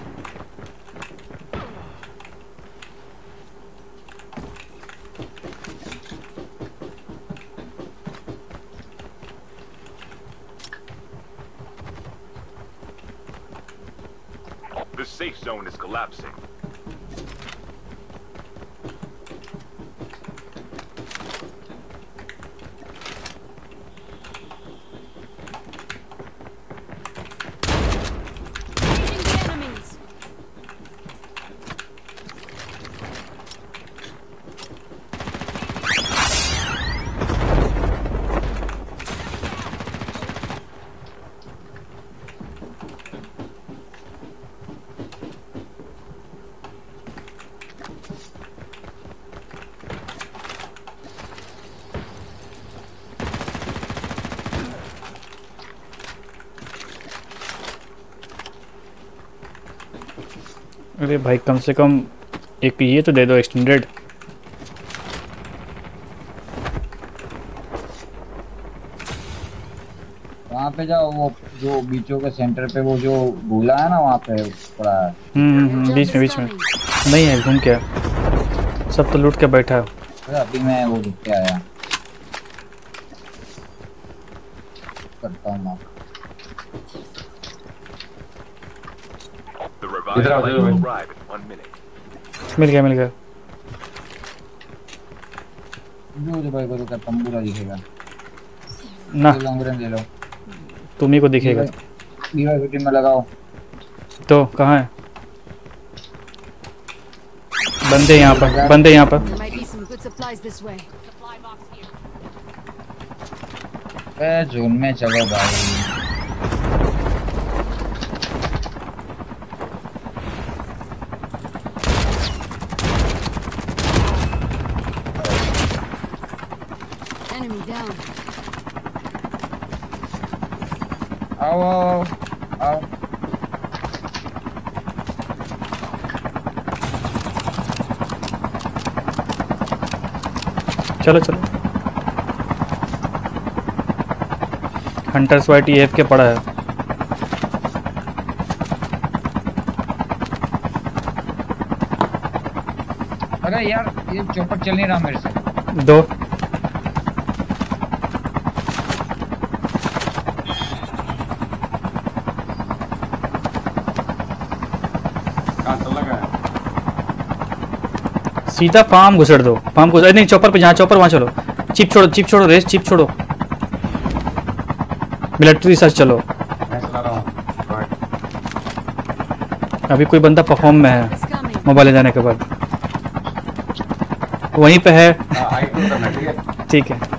The safe zone is collapsing. अरे भाई कम से कम एक ये तो दे दो एक्सटेंडेड। वहाँ पे जाओ, वो जो बीचों के सेंटर पे वो जो भूला है ना, वहाँ पे पड़ा है। हम्म बीच में बीच में नहीं है, घूम के सब तो लूट के बैठा है। अरे अभी मैं वो लूट के आया करता हूँ। The revived flight will arrive in one minute. मिल गया मिल गया। जो जो भाई को तो तंबूरा दिखेगा ना, लॉन्ग रेंज ले लो, तुम्ही को दिखेगा। बी वाई फिफ्टीन में लगाओ। तो कहाँ है बंदे? यहाँ पर बंदे, यहाँ पर। ए जोन में चलो भाई। आओ आओ आओ। चलो चलो। हंटर्स वाइट एफ के पड़ा है। अरे यार ये चौपर चल नहीं रहा मेरे से। दो सीधा फार्म घुसड़ दो, फार्म घुसड़ नहीं, चॉपर पे, जहाँ चॉपर वहाँ चलो। चिप छोड़ो चिप छोड़ो रेस चिप छोड़ो, मिलिट्री सर्च चलो। अभी कोई बंदा परफॉर्म में है मोबाइल ले जाने के बाद, वहीं पे है। ठीक है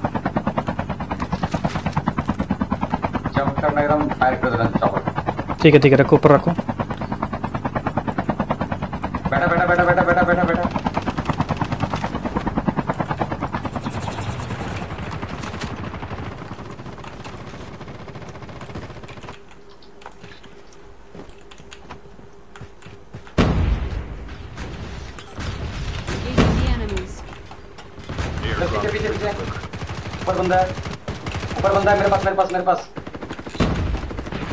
ठीक है ठीक है, रखो ऊपर रखो। बैठा बैठा बैठा बैठा बैठा बैठा बैठा। ऊपर बंदा है, ऊपर बंदा है मेरे पास मेरे पास मेरे पास।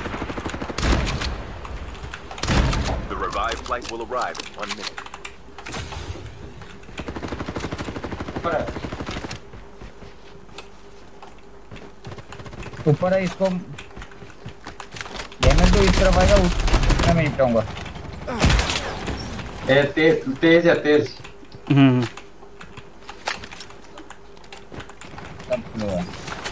revived flight will arrive in one minute. ऊपर है, इसको डैमेज तो इस तरफ आएगा, उतना मैं निपटाऊंगा। ए तेज तेज है तेज। हम्म सब स्लो है।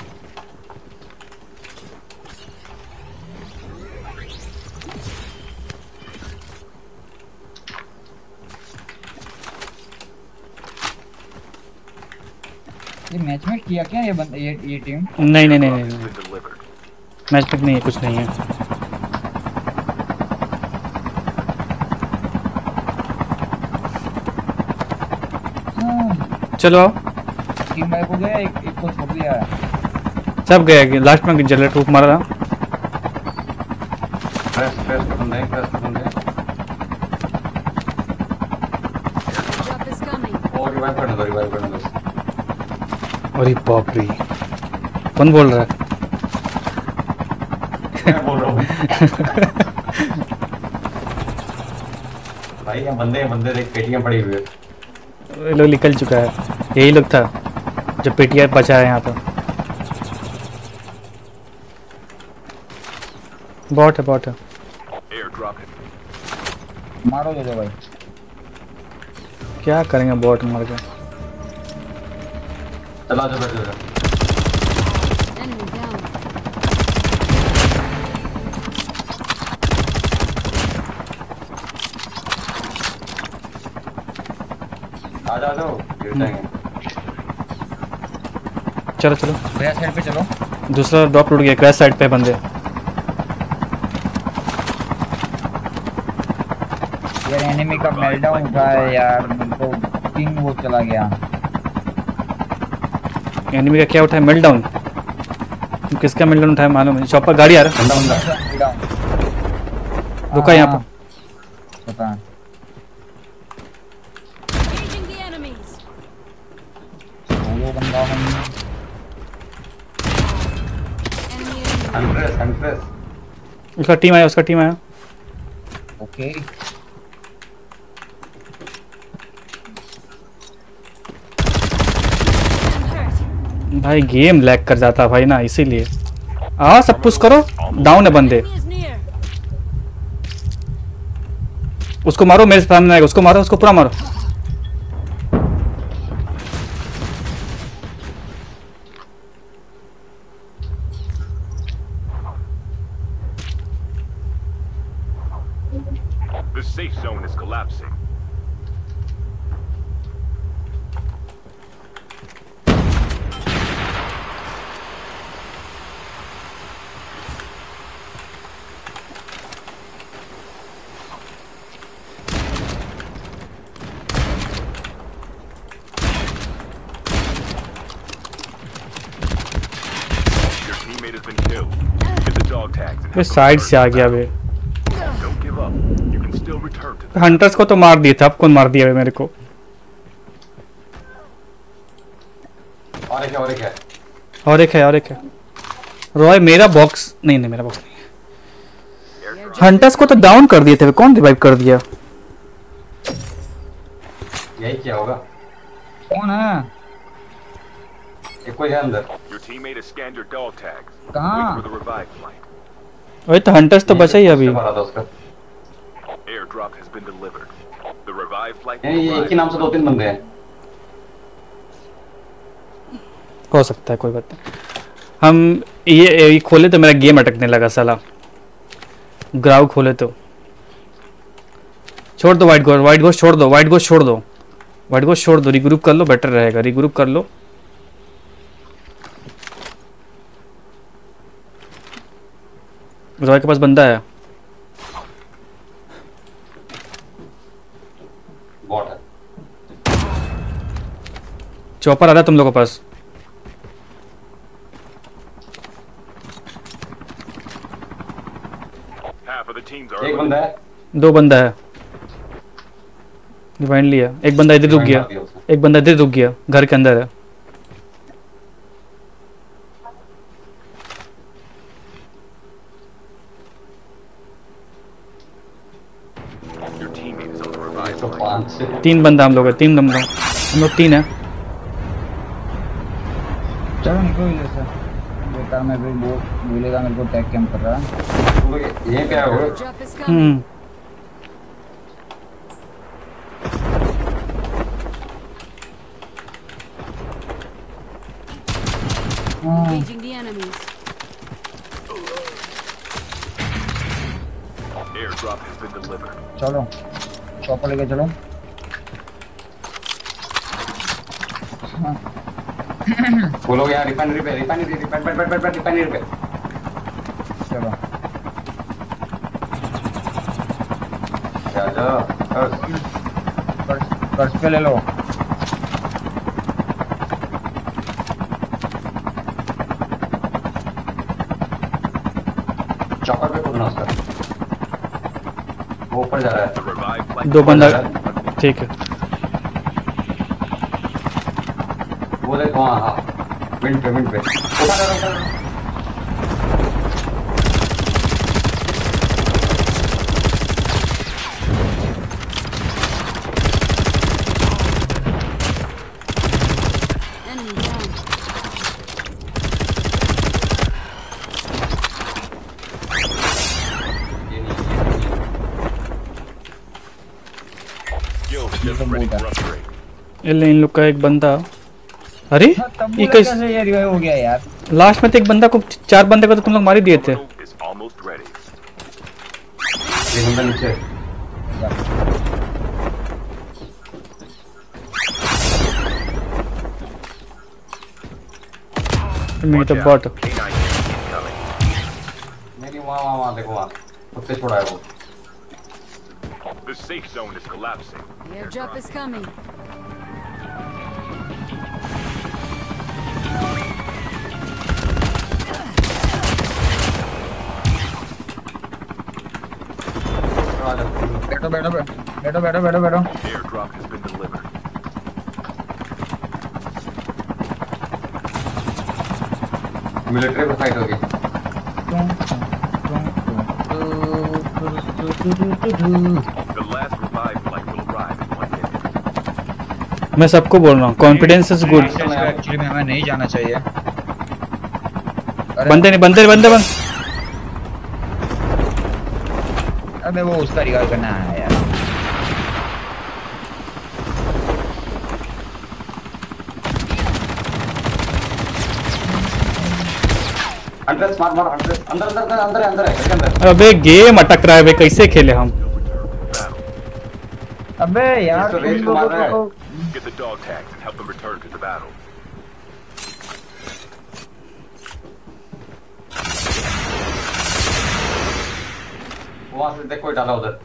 ये मैच में किया क्या ये बंदा, ये ये टीम? नहीं नहीं नहीं नहीं मैच तक नहीं है, कुछ नहीं है। चलो आओ। टीम भाई को गया, एक एक को छोड़ दिया है। सब गए, लास्ट में जनरेटर ठोक मारा रहा। प्रेस प्रेस कर बंदे प्रेस कर बंदे। Drop is coming. और रिवाइव करने दो, रिवाइव करने दो। अरे बाप रे, कौन बोल रहा है? मैं बोल रहा हूँ। भाई यहाँ बंदे बंदे देख, पेटियां पड़ी हुई है। ये लोग निकल चुका है, यही लोग था जो पेटियां बचा है यहाँ पर। बॉट है, बॉट है। मारो दे दो भाई। क्या करेंगे बॉट मार के? चला जा बैठ जा। Enemy down. आ जा जाओ, गिर जाएंगे। चलो चलो, क्रैश साइड पे चलो। दूसरा ड्रॉप टूट गया, क्रैश साइड पे बंदे। यार एनिमी का मेल्टडाउन उठा है यार, तो किंग वो चला गया। एनिमी का क्या उठा है? मेल्टडाउन। किसका मेल्टडाउन उठाया मालूम है? चौपर गाड़ी आ रहा है, बंदा रुका यहाँ पर। पता है। Engaging the enemies. वो बंदा हम Enemy eliminated. अनप्रेस अनप्रेस। उसका टीम आया, उसका टीम आया। ओके भाई गेम लैग कर जाता भाई ना, इसीलिए। आ सब पुश करो, डाउन है बंदे। Enemy is near. उसको मारो, मेरे सामने आएगा, उसको मारो, उसको पूरा मारो। The safe zone is collapsing. Your teammate has been killed. Get the dog tags and ये help साइड them से आ गया बे। return. Don't give up. You can still return to the hunters को तो मार दिए थे, अब कौन मार दिया बे मेरे को? और एक है और एक है। और एक है, और एक है। रॉय मेरा बॉक्स नहीं, नहीं मेरा बॉक्स नहीं है। हंटर्स को तो डाउन कर दिए थे, कौन रिवाइव कर दिया? यही क्या होगा? कौन है? एक कोई है अंदर। Your teammate has scanned your dog tags. कहाँ? Wait for the revive flight. वही तो हंटर्स तो बचा ही अभी। मारा था उसका। Airdrop has been delivered. The revive flight ये will एक ही नाम से दो तीन बंदे हैं। हो सकता है, कोई बात नहीं। हम ये, ये खोले तो मेरा गेम अटकने लगा साला। ग्राउ खोले तो छोड़ दो। वाइट गोस्ट, वाइट गोस्ट छोड़ दो, वाइट गोस्ट छोड़ दो, वाइट गोस्ट छोड़ दो। रिग्रुप कर लो, बेटर रहेगा। रिग्रुप कर लो। रॉय के पास बंदा है। बॉट है। चॉपर आ रहा है तुम लोगों के पास। Half of the teams are एक बंदा है। दो बंदा है। डिवाइन लिया। एक बंदा इधर रुक Divine गया, मार दिया उसने। एक बंदा इधर रुक गया, घर के अंदर है। Your पाँच छः तीन बंदा हम लोग है, तीन बंदा हम लोग तीन है। चलो निकलो इधर से, बेकार मैं भी वो बोलेगा मेरे को टैग कैंप कर रहा है। ये क्या हो Drop is coming. Hmm Engaging the enemies. Airdrop has been delivered. चलो चॉपर लेके चलो। वो लोग यहाँ रिफाइनरी पे रिफाइनरी रिफाइनरी पे रिफाइनरी पे चलो जा जा कर्स कर्स पे ले लो। चॉपर पे कूदना उसका, वो ऊपर जा रहा है। The revived flight दो बंदा ठीक है। वो देख वहाँ, हाँ विंड पे विंड पे ऊपर जा रहा है। Enemy down. skills just ready for upgrade. ले इन लोग का एक बंदा, अरे तब ये बोला कैसे कैसे ये रिवाइव हो गया यार? लास्ट में तो एक बंदा को, चार बंदे को तो तुम लोग मार ही दिए थे। Terminal is almost ready. ये बंदा नीचे मैं तो bot K nine unit incoming. नहीं वहाँ वहाँ वहाँ देखो वहाँ कुत्ते छोड़ा है वो। The safe zone is collapsing. Airdrop is coming. बैठो बैठो बैठो बैठो बैठो बैठो। Airdrop has been delivered. Military पे फाइट होगी। The last revived flight will arrive in one minute. मैं सबको बोल रहा हूँ, कॉन्फिडेंस इज गुड। एक्चुअली में हमें नहीं जाना चाहिए। बंदे नहीं, बंदे बंदे बंद। अबे वो उसका रिवाइव करना है यार। अंदर मार मार अंदर अंदर अंदर अंदर है अंदर है इसके अंदर। अबे गेम अटक रहा है भाई, कैसे खेले हम? अबे यार तो रेस तुम को मार लोगों रहा है। को Get the dog tags and help them return to the battle. वहाँ से देख कोई डाला उधर।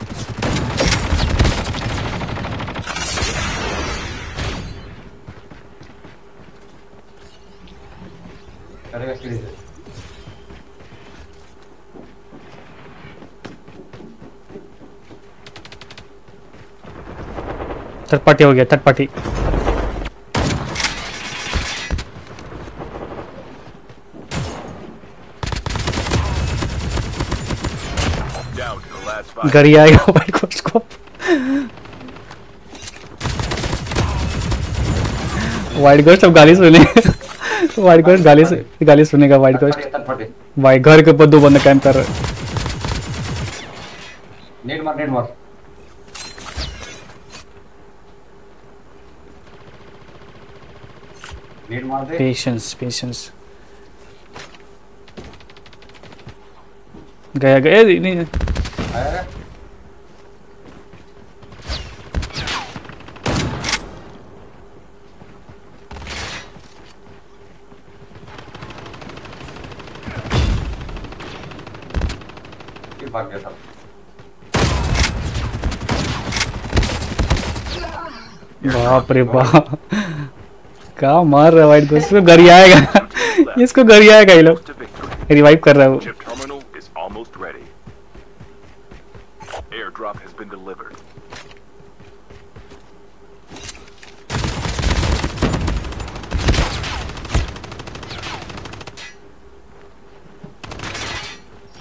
करेगा सीढ़ी से। थर्ड पार्टी हो गया, third party. Down to the last five. गरी आएगा भाई को उसको। वाइट गोस्ट अब गाली सुने। वाइट गोस्ट गाली से गाली सुनेगा वाइट गोस्ट। थर्ड पार्टी भाई घर के ऊपर दो बंदे कैंप कर रहे। नेट मार नेट मार। नेट मार दे। Patience patience. गया गया नहीं। आया ये भाग गया था। बाप रे बाप, क्या मार रहा है वाइट गोस्ट। इसको गरी आएगा, इसको गरी आएगा ये लोग। रिवाइव कर रहा है वो। Chip terminal is almost ready. Airdrop has been delivered.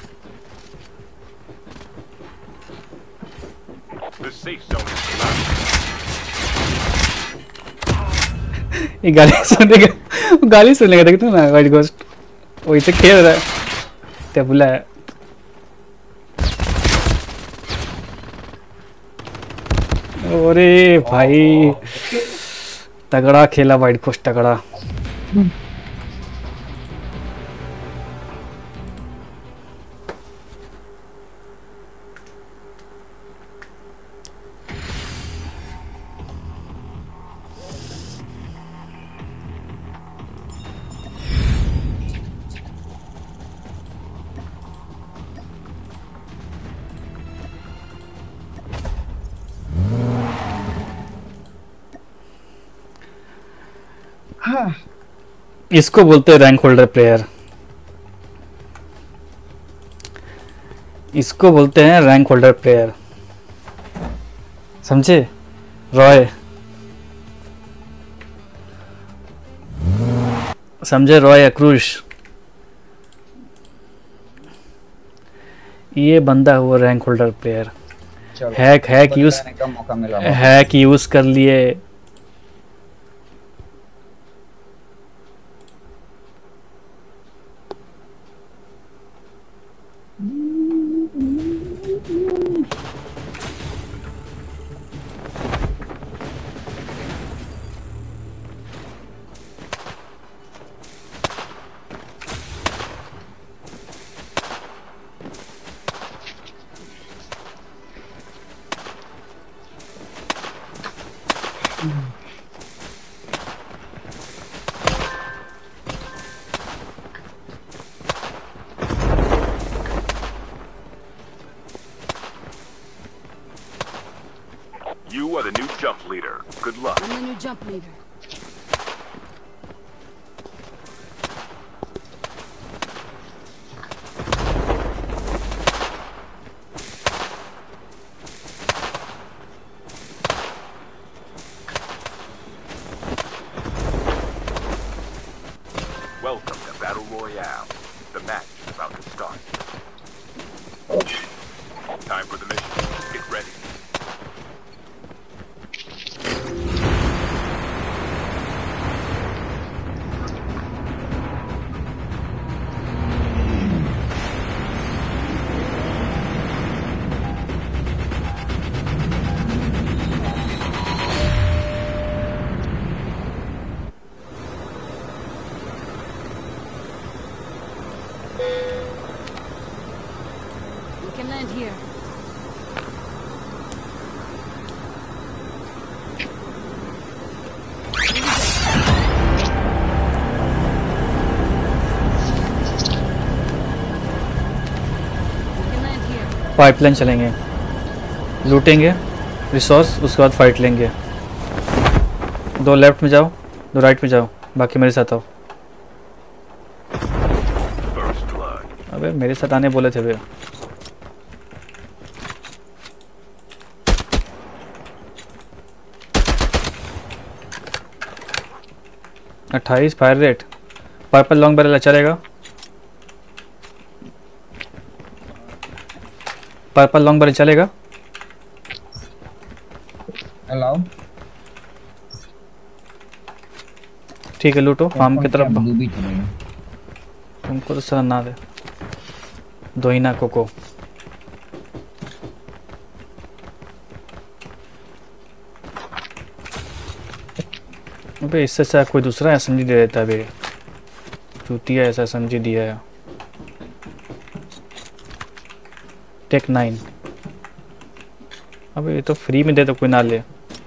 The safe zone is collapsing. ये गाली सुनेगा, गाली सुनेगा देखते ना वाइट घोस्ट वही से खेल रहा है टेबुला है। अरे भाई तगड़ा खेला वाइट घोस्ट, तगड़ा। इसको बोलते हैं रैंक होल्डर प्लेयर, इसको बोलते हैं रैंक होल्डर प्लेयर, समझे रॉय, समझे रॉय अक्रूश, ये बंदा हुआ rank holder player. Hack hack use hack use कर लिए। You are the new jump leader. Good luck. I'm the new jump leader. Welcome to Battle Royale. The match is about to start. Time for the mission. Get ready. We can land here. Pipeline चलेंगे, लूटेंगे resource, उसके बाद fight लेंगे। दो left में जाओ, दो right में जाओ, बाकी मेरे साथ आओ। अबे मेरे साथ आने बोले थे भैया। अट्ठाईस fire rate, purple long barrel चलेगा, पर्पल लॉन्ग बैरल चलेगा। हेलो ठीक है, लूटो फार्म की तरफ। तुमको तो सर ना दे दो ही ना कोको। अबे इससे अच्छा कोई दूसरा एसएमजी दे देता है, चूतिया ऐसा एसएमजी दिया है। टेक नाइन, अबे ये तो फ्री में दे तो कोई ना ले।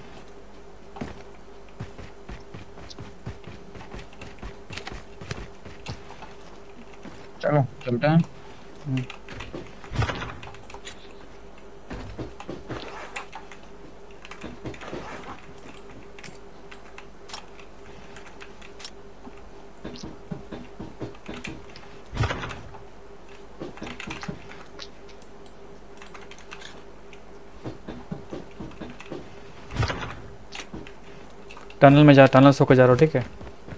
चलो चलते हैं। टनल में जा, टनल से होकर जा रहा हूँ, ठीक है।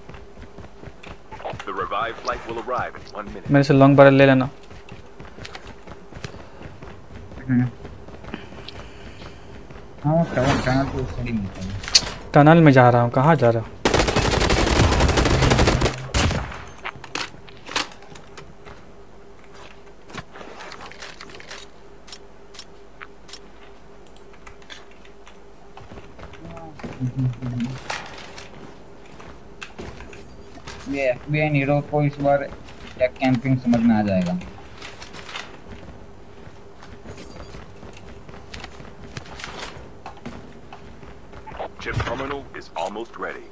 The revived flight will arrive in one minute. मेरे से लॉन्ग बैरल ले लेना। हाँ टनल टनल तो सही मिलता है। टनल में जा रहा हूँ, कहाँ जा रहा हूँ? ये एफबीआई हीरो को इस बार क्या कैंपिंग समझ में आ जाएगा। Chip terminal is almost ready.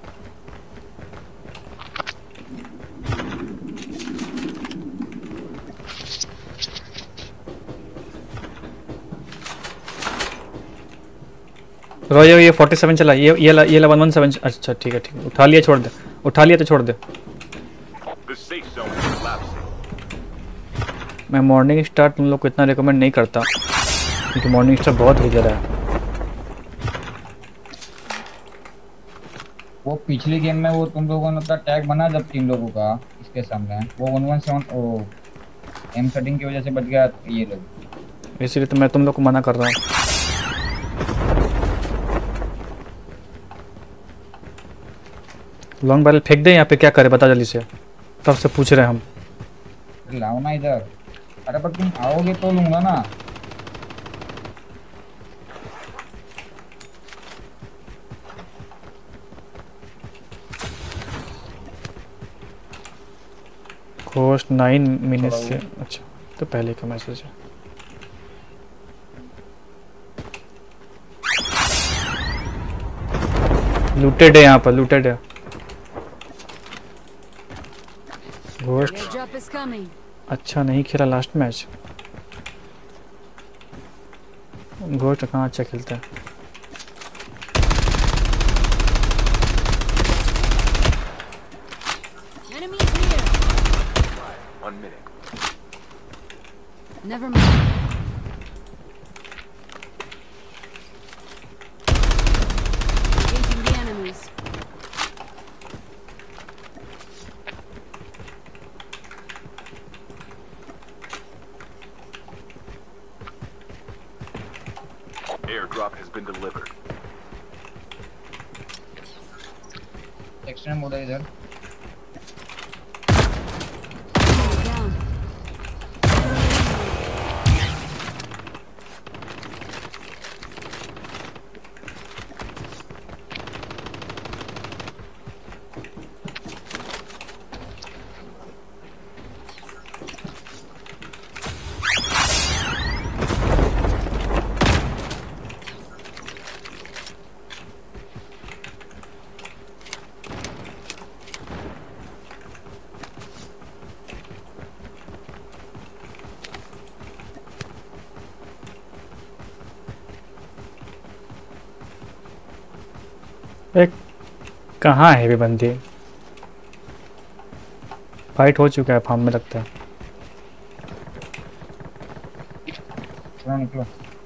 रोयो ये सैंतालीस चला, ये ये ला, ये ला वन वन सेवन। अच्छा ठीक है ठीक है, उठा लिया छोड़ दे, उठा लिया तो छोड़ दे। The safe zone is collapsing. मैं मॉर्निंग स्टार तुम लोग को इतना रिकमेंड नहीं करता क्योंकि मॉर्निंग स्टार बहुत ही ज़्यादा है। वो पिछली गेम में वो तुम लोगों ने अपना टैग बना जब तीन लोगों का इसके सामने, वो one one seven O M setting की वजह से बच गया ये लोग, इसीलिए तो मैं तुम लोग को मना कर रहा हूँ। लॉन्ग बैरल फेंक दे यहाँ पे, क्या करे बता जल्दी से, तब से पूछ रहे हैं हम। लाओ ना इधर। अरे पर तुम आओगे तो लूंगा ना। कोस्ट नाइन मिनट से। अच्छा तो पहले का मैसेज है। लूटेड है यहाँ पर, लूटेड है। Ghost Airdrop is coming. अच्छा नहीं खेला लास्ट मैच। घोस्ट कहाँ अच्छा खेलता है। Enemy here. One minute. Never mind. Engaging the enemies. Airdrop has been delivered. Extreme mode है इधर। Down. एक कहाँ है भी बंदी। फाइट हो चुका है फार्म में लगता है। चलो निकलो।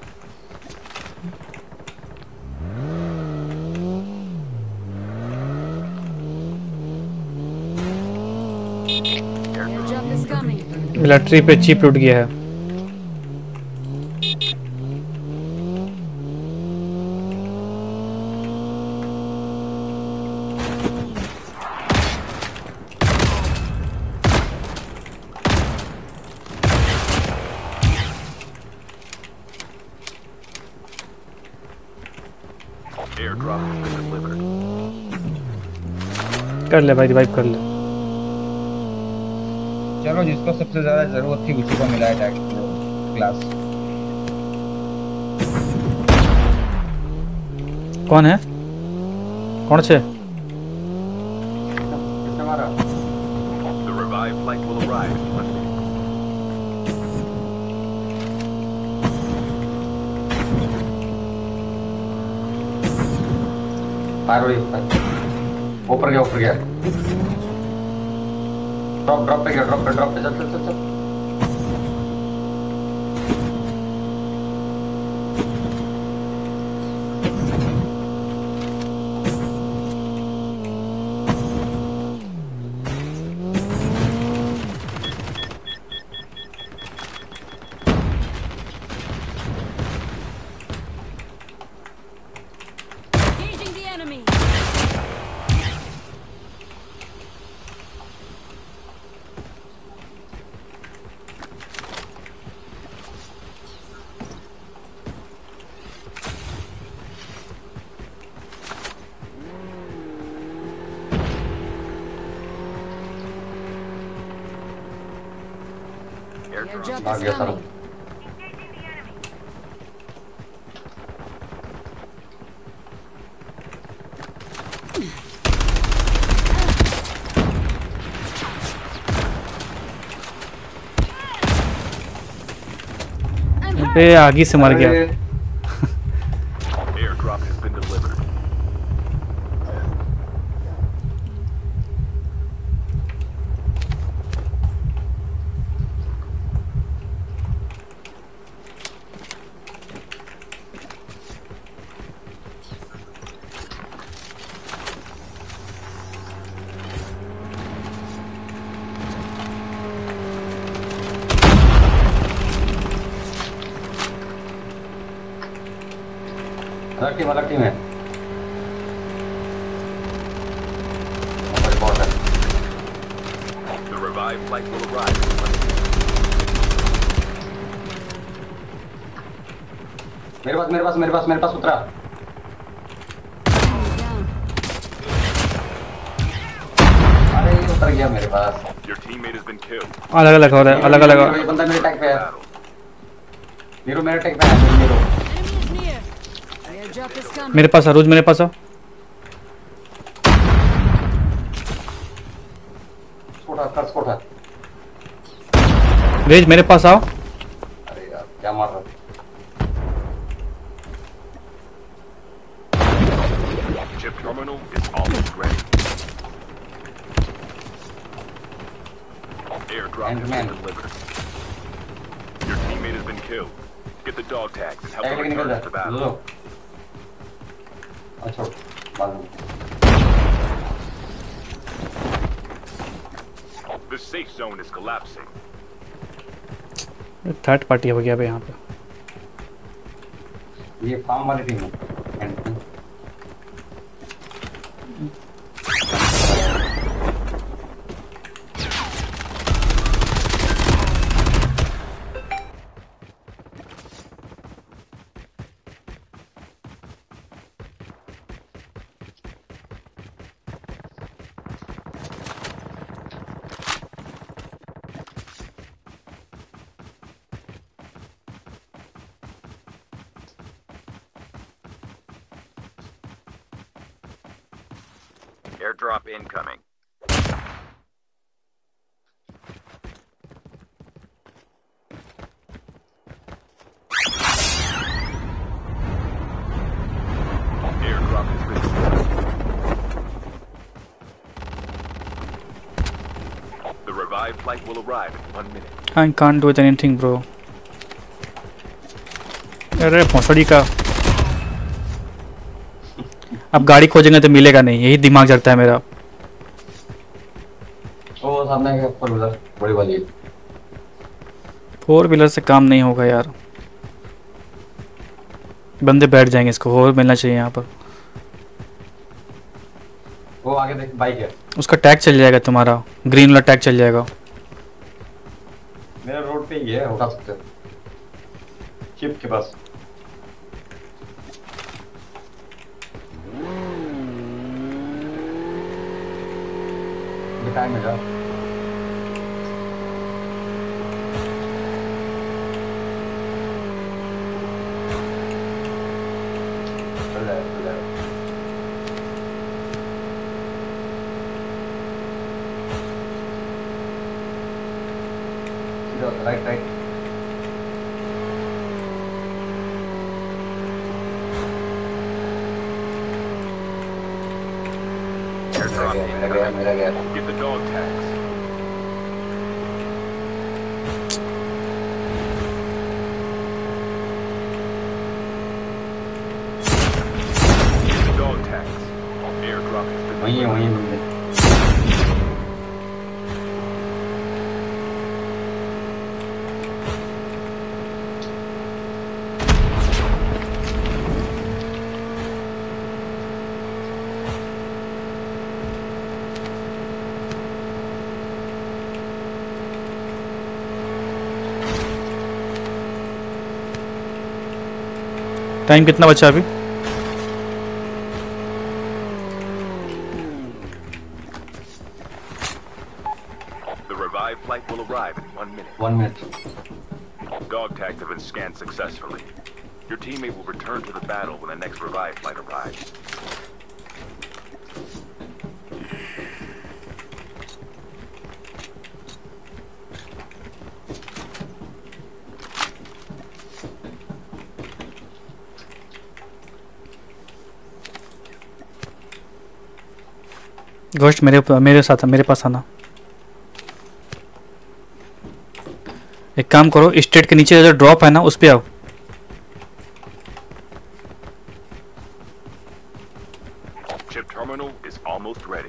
Airdrop is coming. मिलिट्री पे चिप टूट गया है। Airdrop has been delivered. कर ले भाई, रिवाइव कर ले। चलो जिसको सबसे ज्यादा जरूरत थी उसी को मिला है टैग क्लास। कौन है, कौन से? किसने मारा? The revived flight will arrive in one minute. Fire हुई, ऊपर गया ऊपर गया। ड्रॉप ड्रॉप पे गया, ड्रॉप पे ड्रॉप पे चल चल चल चल। Engaging the enemy. Airdrop भाग is गया सारा। coming. अबे आगे से मर गया। अरे, Airdrop has been delivered. अलग टीम अलग टीम है। हमारे बॉट है। The revived flight will arrive. मेरे पास मेरे पास मेरे पास मेरे पास उतरा। अरे ये उतर गया मेरे पास। Your teammate has been killed. अलग अलग हो रहा है, अलग अलग हो ये बंदा मेरे टैग पे है। नीरू मेरे टैग पे है। Neeru Enemy is near. Airdrop is coming. मेरे पास अरूज, मेरे पास आओ। स्कोटा कर स्कोटा। रेज मेरे पास आओ। अरे यार क्या मार रहा है? Chip terminal is almost ready. Airdrop has been delivered. Your teammate has been killed. Get the dog tags and help tag them लेके निकल return जा। to the battle. लो। अच्छा बाद में। The safe zone is collapsing. Third party हो गया अबे यहाँ पे। ये फार्म वाली टीम है। Airdrop incoming. Airdrop has been delivered. The revived flight will arrive in one minute. I can't do anything bro। अरे भोसड़ी का। अब गाड़ी खोजेंगे तो मिलेगा नहीं, यही दिमाग जगता है मेरा। वो सामने के फोर व्हीलर बड़ी वाली। फोर व्हीलर से काम नहीं होगा यार, बंदे बैठ जाएंगे, इसको और मिलना चाहिए यहाँ पर। वो आगे देख बाइक है। उसका टैग चल जाएगा, तुम्हारा ग्रीन वाला टैग चल जाएगा। मेरा रोड पे ही है, उठा सकते हो चिप के पास। दिखाई में जा। चल जाए चल जाए। Right right. Airdrop मेरा गया incoming. मेरा गया। Get the dog tags. Get the dog tags. Airdrop has been वहीं है delivered. वहीं बंदे। टाइम कितना बचा अभी? The revived Revive flight will arrive in one minute. One minute. Dog tags have been scanned successfully. Your teammate will return to the battle when the next revive flight arrives. Ghost मेरे मेरे साथ मेरे पास आना। एक काम करो, state के नीचे जो ड्रॉप है ना उस पे आओ। Chip terminal is almost ready.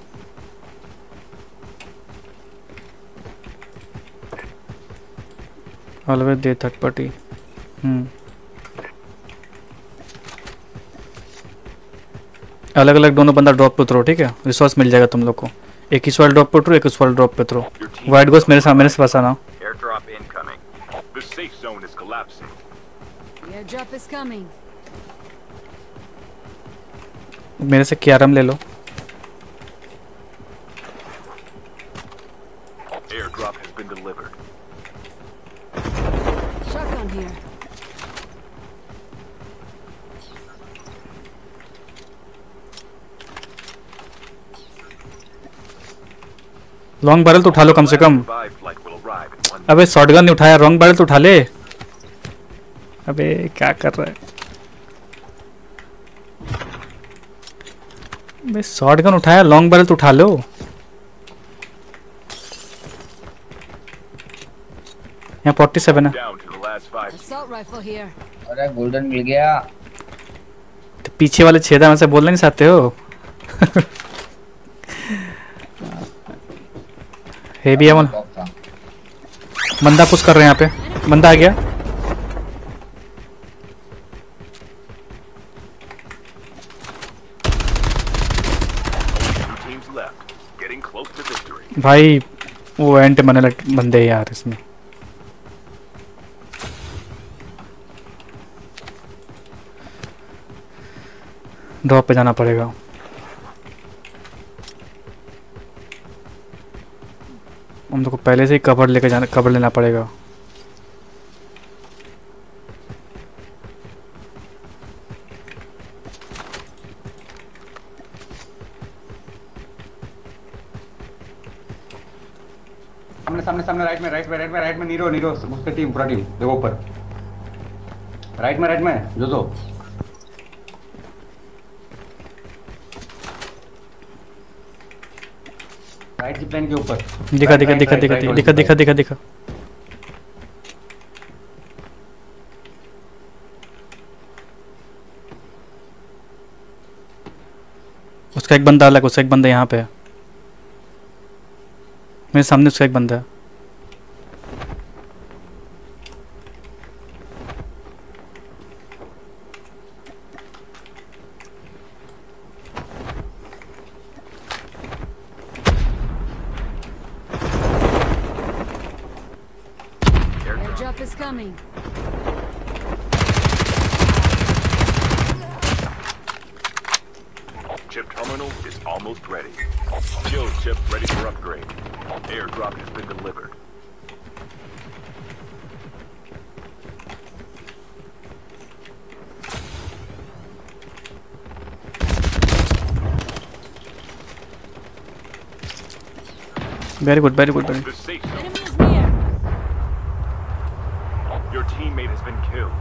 Always दे थर्ड पार्टी। हम्म अलग अलग दोनों बंदा ड्रॉप पे उतरो, ठीक है? रिसोर्स मिल जाएगा तुम लोग को। एक इस वाले ड्रॉप पे उतरो, एक उस वाले ड्रॉप पे उतरो। वाइट गोस्ट मेरे सामने से पास आना। Airdrop incoming. The safe zone is collapsing. The airdrop is coming. मेरे से क्यारम ले लो। Airdrop has been delivered. Shotgun here. Long barrel तो उठा लो कम से कम। Revive flight will arrive in one अबे शॉटगन नहीं उठाया, लॉन्ग बैरल तो उठा ले। अबे क्या कर रहा है? अबे शॉटगन उठाया, लॉन्ग बैरल तो उठा लो। यहाँ फोर्टी सेवन है। down to the last five. Assault rifle here. अरे गोल्डन मिल गया। तो पीछे वाले छेदा में से बोलना नहीं चाहते हो? हेवी है बंदा पुश कर रहे हैं यहाँ पे। बंदा आ गया। Two teams left. Getting close to victory. भाई वो एंट मने बंदे हैं यार इसमें। ड्रॉप पे जाना पड़ेगा। हम लोग को पहले से ही कवर लेके जाना, कवर लेना पड़ेगा। सामने सामने सामने राइट में राइट में राइट में राइट में नीरो नीरो उसकी टीम पूरा टीम देखो ऊपर राइट में राइट में जो जो राइट की प्लेन के ऊपर दिखा दिखा दिखा दिखा दिखा दिखा दिखा दिखा उसका एक बंदा अलग, उसका एक बंदा यहाँ पे है मेरे सामने, उसका एक बंदा है। Airdrop is coming. Chip terminal is almost ready. Shield chip ready for upgrade. Airdrop has been delivered. Very good, very good, very good. The safe zone. Enemy is near. Your teammate has been killed.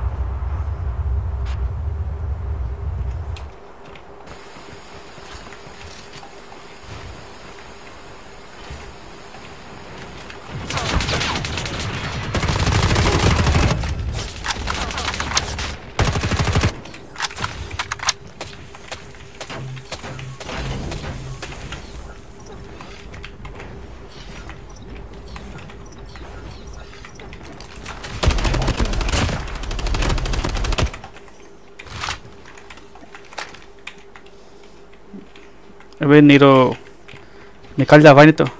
अबे Nero निकल जा भाई, नहीं तो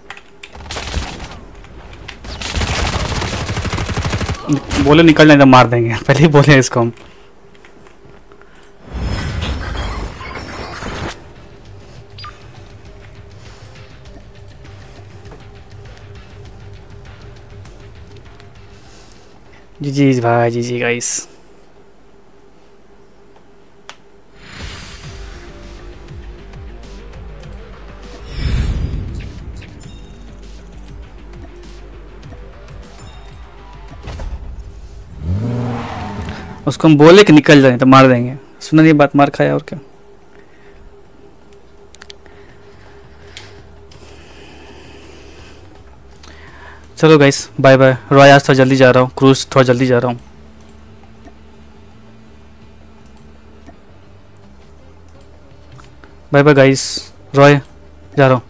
बोले निकल नहीं तो मार देंगे, पहले ही बोले इसको हम। जी जी भाई, जी जी गाइस। उसको हम बोले कि निकल जाए तो मार देंगे, सुना नहीं बात, मार खाया और क्या। चलो गाइस बाय बाय। रॉय आज थोड़ा जल्दी जा रहा हूँ, क्रूज थोड़ा जल्दी जा रहा हूँ। बाय बाय गाइस, रॉय जा रहा हूँ।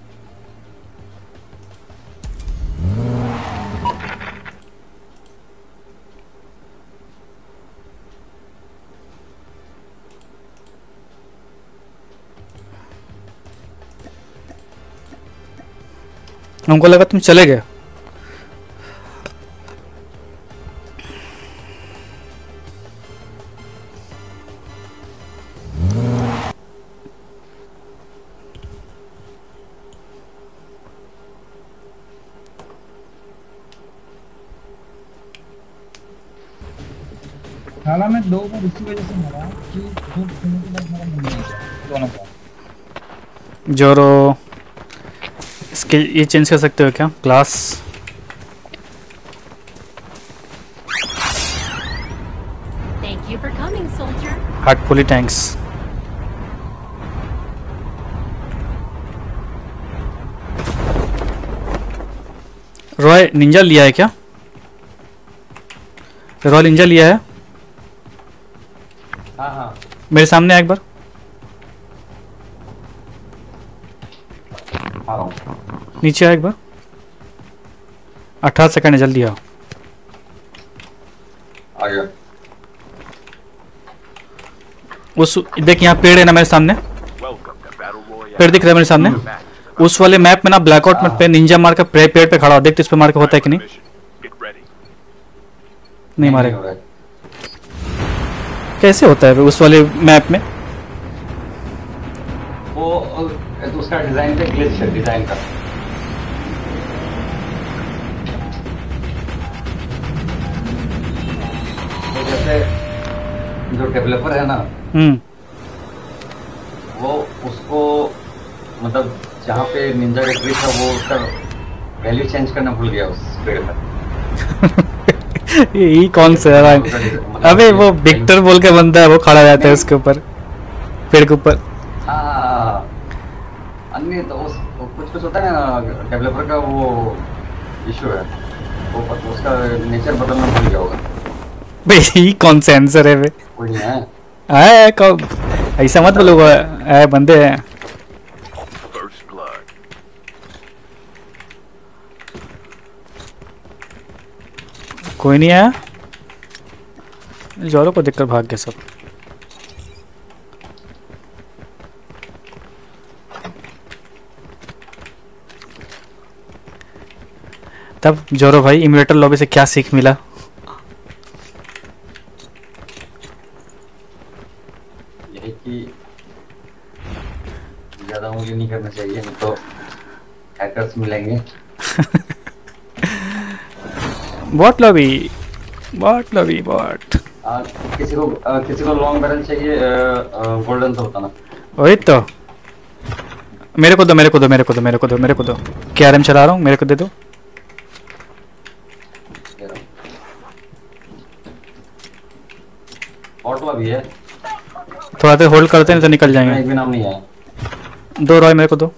हमको लगा तुम चले गए। साला मैं दो बार इसी वजह से मरा कि दो खेलने के बाद मेरा मन नहीं गया दोनों का। जोरो इसके ये चेंज कर सकते हो क्या class? Thank you for coming, soldier. Heartfully thanks. Roy ninja लिया है क्या? रॉय निंजा लिया है? हाँ हाँ मेरे सामने आ एक बार। आ रहा हूँ। नीचे आ एक बार। अठारह सेकंड है, जल्दी आओ। आ गया। उस देख यहाँ पेड़ है ना मेरे सामने, पेड़ दिख रहा है मेरे सामने। उस वाले मैप में ना ब्लैकआउट में पे निंजा मार कर पेड़ पे खड़ा हो, देख तो इस पे मार के होता है कि नहीं? नहीं मारेगा। कैसे होता है उस वाले मैप में? वो तो उसका डिजाइन पे ग्लिच है, डिजाइन का। तो जैसे जो डेवलपर है ना, हम्म वो उसको मतलब जहाँ पे निंजा का ग्लिच है वो उसका वैल्यू चेंज करना भूल गया उस पेड़ पर। ये कौन सा है? अबे वो विक्टर बोल के बंदा है, वो खड़ा रहता है उसके ऊपर, पेड़ के ऊपर। हाँ अन्य तो उस कुछ कुछ होता है ना डेवलपर का, वो इशू है, वो उसका नेचर बदलना भूल गया होगा। भाई ये कौन सा आंसर है? बे कोई नहीं है आए कब ऐसा मत बोलो, आए बंदे हैं। कोई नहीं आया, जोरों को देखकर भाग गए सब। तब जोरो भाई इम्यूलेटर लॉबी से क्या सीख मिला? यही कि ज्यादा उंगली नहीं करना चाहिए, नहीं तो हैकर्स मिलेंगे। Bot lobby, bot lobby, bot. किसी को आ, किसी को लॉन्ग बैरल चाहिए, गोल्डन तो होता ना। वही तो, मेरे को दो, मेरे को दो, मेरे को दो, मेरे को दो, मेरे को दो। क्या आरएम चला रहा हूँ, मेरे को दे दो। बॉट लॉबी है, थोड़ा देर होल्ड करते हैं तो निकल जाएंगे। एक भी नाम नहीं है। दो रॉय मेरे को दो।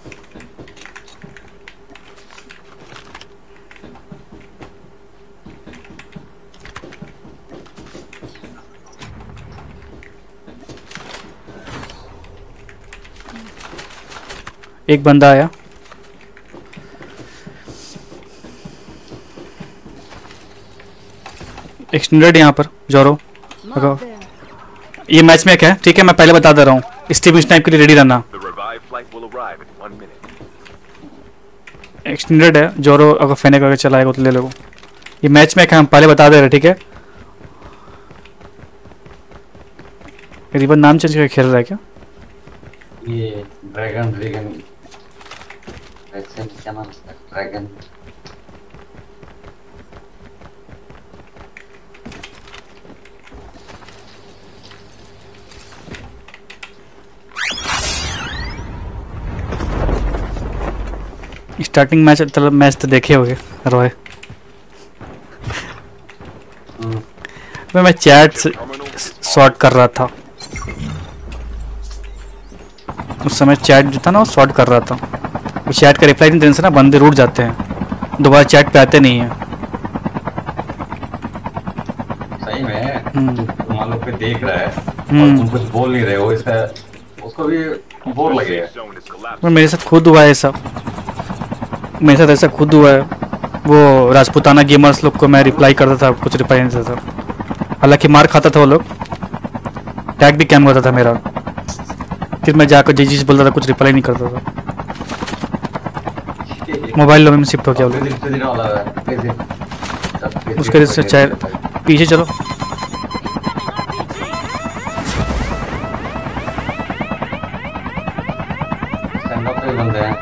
एक बंदा आया। एक्सटेंडेड यहाँ पर जोरो। ये मैच में क्या है? ठीक है मैं पहले बता दे रहा हूँ, स्टीव स्नाइप के लिए रेडी रहना। एक्सटेंडेड है जोरो, अगर फेने करके चलाएगा तो ले लो। ये मैच में क्या हम पहले बता दे रहे, ठीक है? रिबन नाम चेंज करके खेल रहा है क्या? ये ड्रैगन ड्रैगन क्या नाम है? ड्रैगन स्टार्टिंग मैच मतलब मैच तो देखे होगे रॉय। मैं मैं चैट शॉर्ट कर रहा था उस समय, चैट जो था ना वो शॉर्ट कर रहा था। वो चैट का रिप्लाई नहीं देने से ना बंदे रूठ जाते हैं, दोबारा चैट पे आते नहीं हैं। सही में तुम लोग पे देख रहा है और तुम कुछ बोल नहीं रहे हो, इसका उसको भी बोर लगेगा। मेरे साथ खुद हुआ है ऐसा, मेरे साथ ऐसा खुद हुआ है। वो राजपूताना गेमर्स लोग को मैं रिप्लाई करता था, कुछ रिप्लाई नहीं देता था, हालांकि मार खाता था वो लोग, टैग भी कैम होता था मेरा, फिर मैं जाकर जी जी बोलता था, कुछ रिप्लाई नहीं करता था। मोबाइल लॉबी में शिफ्ट हो गया वो लोग। उसके से चाहे पीछे चलो। बंदे हैं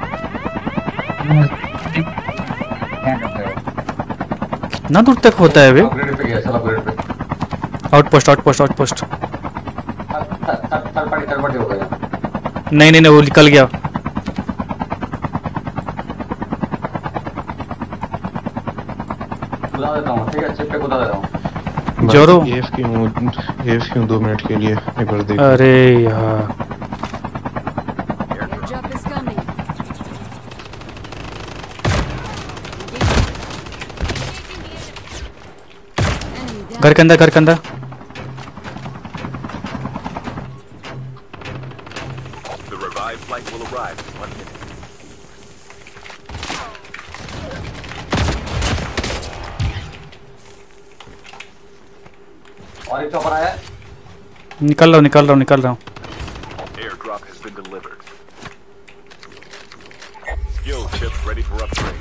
कितना दूर तक होता है वे? Outpost outpost outpost. नहीं नहीं नहीं वो निकल गया। बुला देता हूँ, ठीक है, चिप पे बुला देता हूँ। जोरो एफ क्यों एफ क्यों दो मिनट के लिए एक बार देख। अरे यार घर के अंदर, घर के अंदर। और एक चॉपर आया। निकल रहा हूँ निकल रहा हूँ निकल रहा हूँ। Airdrop has been delivered. Skill chips ready for upgrade.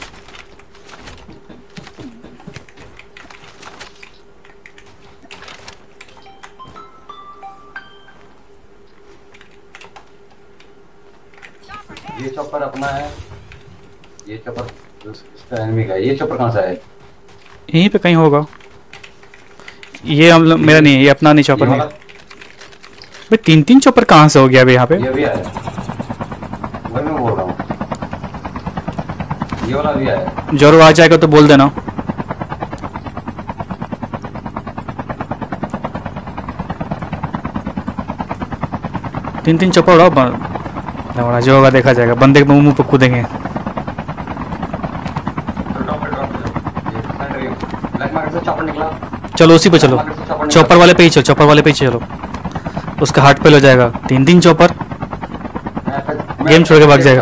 ये चॉपर अपना है, ये चॉपर इसका एनिमी का है। ये चॉपर कहाँ से है? यहीं पे कहीं होगा। ये हम मेरा नहीं है, ये अपना नहीं चॉपर नहीं। भाई तीन तीन चॉपर कहाँ से हो गया अभी यहाँ पे? ये भी आया, वही मैं बोल रहा हूँ, ये वाला भी आया। जोरो आ जाएगा तो बोल देना। तीन तीन चॉपर उड़ाओ, जो होगा देखा जाएगा। बंदे के मुंह पे कूदेंगे। चलो उसी पे चलो, चॉपर वाले पे ही चलो, चॉपर वाले पे ही चलो, उसका हार्ट पे हो जाएगा। तीन तीन चॉपर, गेम छोड़ के भाग जाएगा।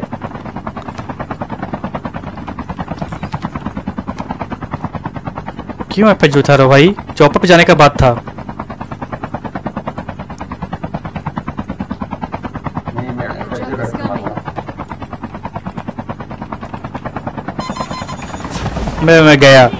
क्यों एफ जूता रहो भाई, चॉपर पे जाने का बात था। मैं मैं गया।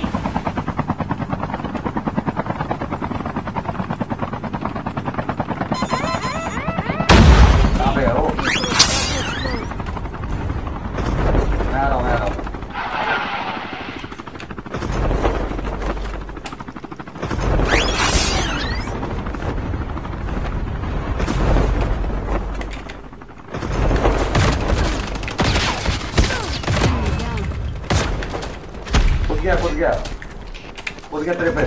कूद गया कूद गया तेरे पे।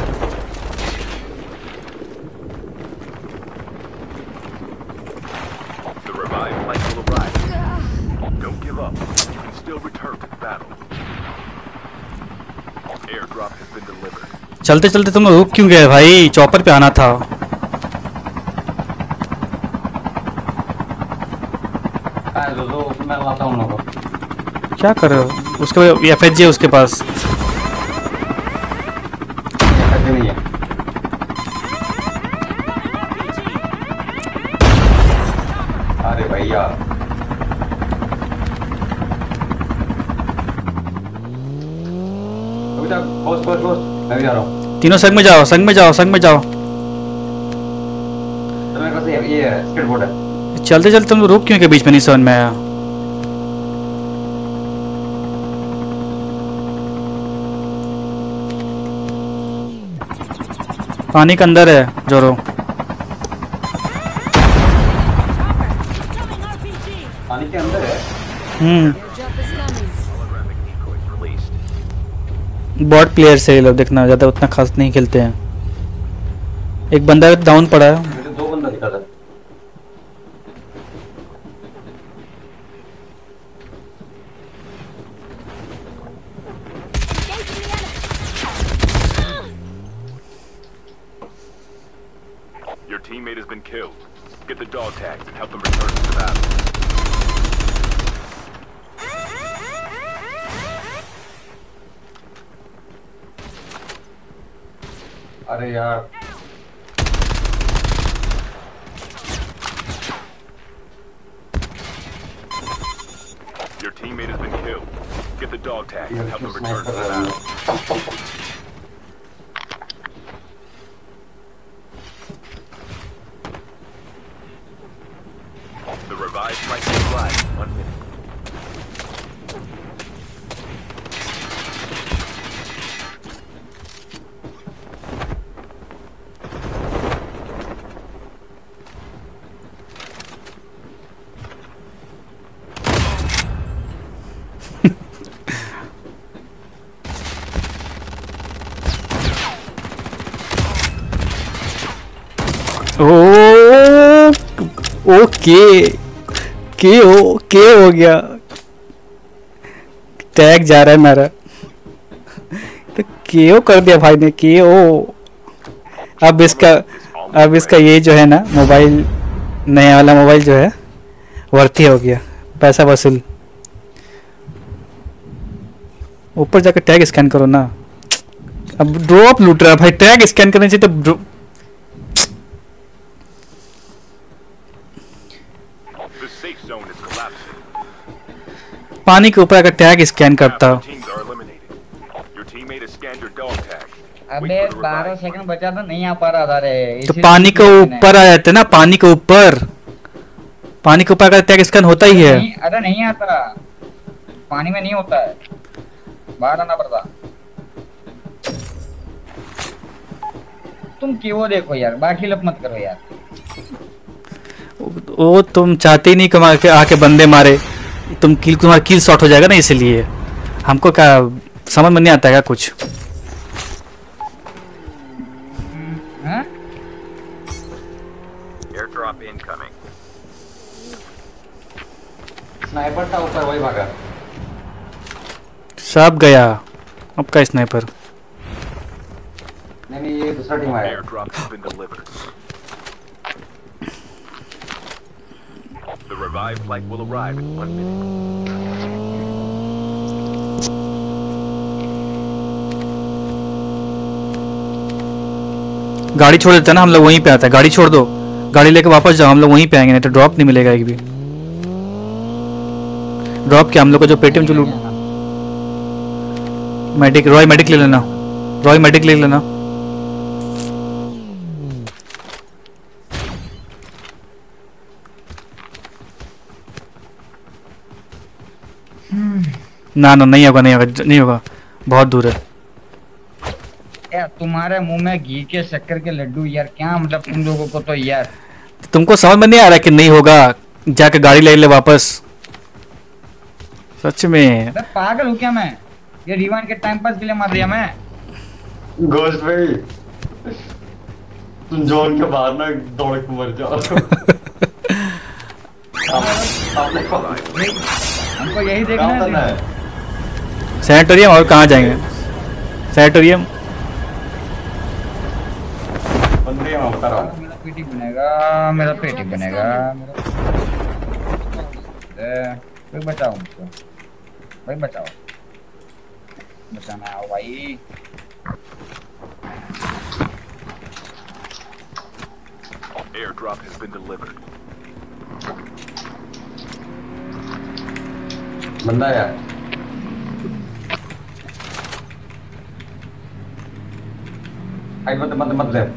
The revived flight will arrive. Don't give up. You can still return to the battle. Airdrop has been delivered. चलते चलते तुम रुक क्यों गए भाई? चॉपर पे आना था। मैं लाता हूं लोगों। क्या कर रहे हो? उसके एफ एच जी है उसके पास। नहीं है। अरे भैया बॉस बॉस बॉस मैं भी आ रहा हूँ। तीनों संग में जाओ, संग में जाओ, संग में जाओ। तो मेरे पास ये ये स्केटबोर्ड है। चलते चलते तुम रुक क्यों के बीच में? नहीं समझ में आया। पानी के अंदर है जोरो। पानी के अंदर है। Hmm Airdrop is coming. Holographic decoys released. Bot player से ये लोग देखना ज़्यादा उतना खास नहीं खेलते हैं। एक बंदा डाउन पड़ा है। मुझे दो बंदा दिखा था। Your teammate has been killed. Get the dog tags and help them return to the battle. अरे यार Your teammate has been killed. Get the dog tags and help them return to the battle. The revived flight will arrive in one minute. Oh okay के हो के हो गया। Tag जा रहा है मेरा तो के ओ कर दिया भाई ने के ओ। अब इसका अब इसका ये जो है ना मोबाइल नया वाला मोबाइल जो है वर्थी हो गया, पैसा वसूल। ऊपर जाकर टैग स्कैन करो ना। अब ड्रॉप लूट रहा है भाई, टैग स्कैन करने चाहिए तो The safe zone is collapsing. पानी के ऊपर अगर टैग स्कैन करता। Teams are eliminated. Your teammate has scanned your dog tag. अबे बारह सेकंड बचा था, नहीं आ पा रहा था रे। तो पानी के ऊपर आ जाते ना, पानी के ऊपर पानी के ऊपर अगर टैग स्कैन होता ही है। नहीं, अरे नहीं आता, पानी में नहीं होता है, बाहर आना पड़ता। तुम क्यों देखो यार, बाकी लप मत करो यार। वो तुम चाहते ही नहीं कमा के आके बंदे मारे, तुम किल तुम्हारा किल शॉट हो जाएगा ना, इसलिए हमको क्या समझ में नहीं आता है क्या कुछ। हाँ? Airdrop incoming. स्नाइपर था ऊपर, वही भागा। सब गया अब का स्नाइपर। नहीं नहीं ये दूसरा टीम आया। Airdrop has been delivered. The revived flight will arrive in one minute. गाड़ी छोड़ देते ना, हम लोग वहीं पे आते हैं। गाड़ी छोड़ दो, गाड़ी लेके वापस जाओ, हम लोग वहीं पे आएंगे, नहीं तो ड्रॉप नहीं मिलेगा एक भी। ड्रॉप क्या, हम लोग को जो पेटीएम जो लूट। मेडिक रॉय मेडिक ले लेना, रॉय मेडिक ले लेना। ना ना नहीं होगा नहीं होगा नहीं होगा, बहुत दूर है। यार तुम्हारे मुंह में घी के शक्कर के लड्डू यार, क्या मतलब तुम लोगों को तो यार। तुमको समझ में नहीं आ रहा कि नहीं होगा, जाके गाड़ी ले ले वापस। सच में अरे पागल हूँ क्या मैं, ये रिवाइंड के टाइम पास के लिए मार दिया मैं। घोस्ट भाई तुम जोन के बाहर ना दौड़ के मर जाओ। हमको यही देखना है। सैनिटोरियम और कहाँ जाएंगे, सैनिटोरियम। मेरा पेटी बनेगा, मेरा पेटी बनेगा, कोई बचाओ मुझको भाई, बचाओ बचाना आओ भाई। Airdrop has been delivered. बंदा यार आई मत मत मत ले।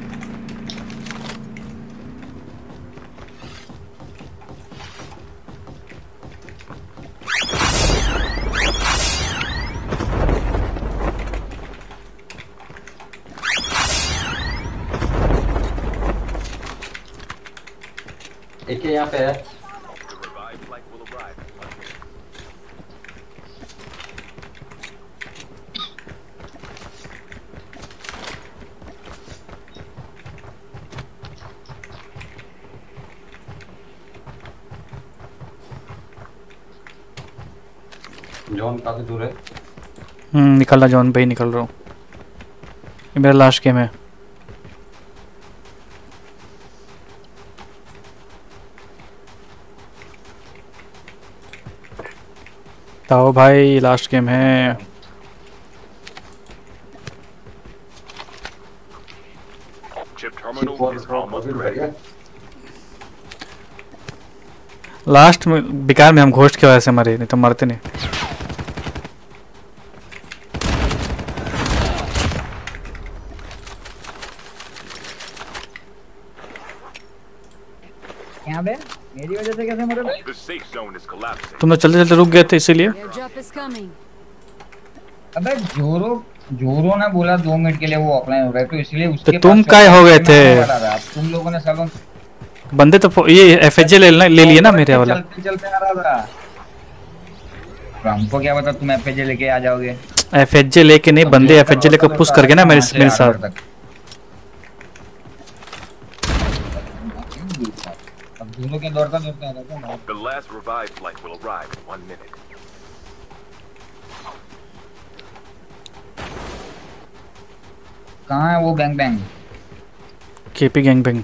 एक यहाँ पे है। The revived flight will arrive in one minute. Zone काफी दूर है। हम्म निकलना जोन पे ही निकल रहा हूँ। ये मेरा लास्ट गेम है। ताओ भाई लास्ट गेम है। Chip terminal is almost ready. Last में बेकार में हम घोस्ट की वजह से मरे, नहीं तो मरते नहीं। यहाँ पे मेरी वजह से कैसे मरे भाई? The safe zone is collapsing. तुम लोग चलते चलते रुक गए थे इसीलिए। Airdrop is coming. अबे जोरो जोरो ने बोला दो मिनट के लिए वो ऑफलाइन हो रहा है तो इसलिए उसके तो तुम काय हो गए थे? तुम लोगों ने सब बंदे तो ये एफएचजे ले ले लिए ना मेरे वाला। चलते चलते आ रहा था। हमको क्या पता तुम एफएचजे लेके आ जाओगे। एफएचजे लेके नहीं, बंदे एफएचजे लेकर पुश कर गए ना मेरे मेरे साथ। अब दोनों के दौड़ता दौड़ता आ रहा था। The last revived flight will arrive in one minute. कहाँ है वो bang bang? KP gang bang.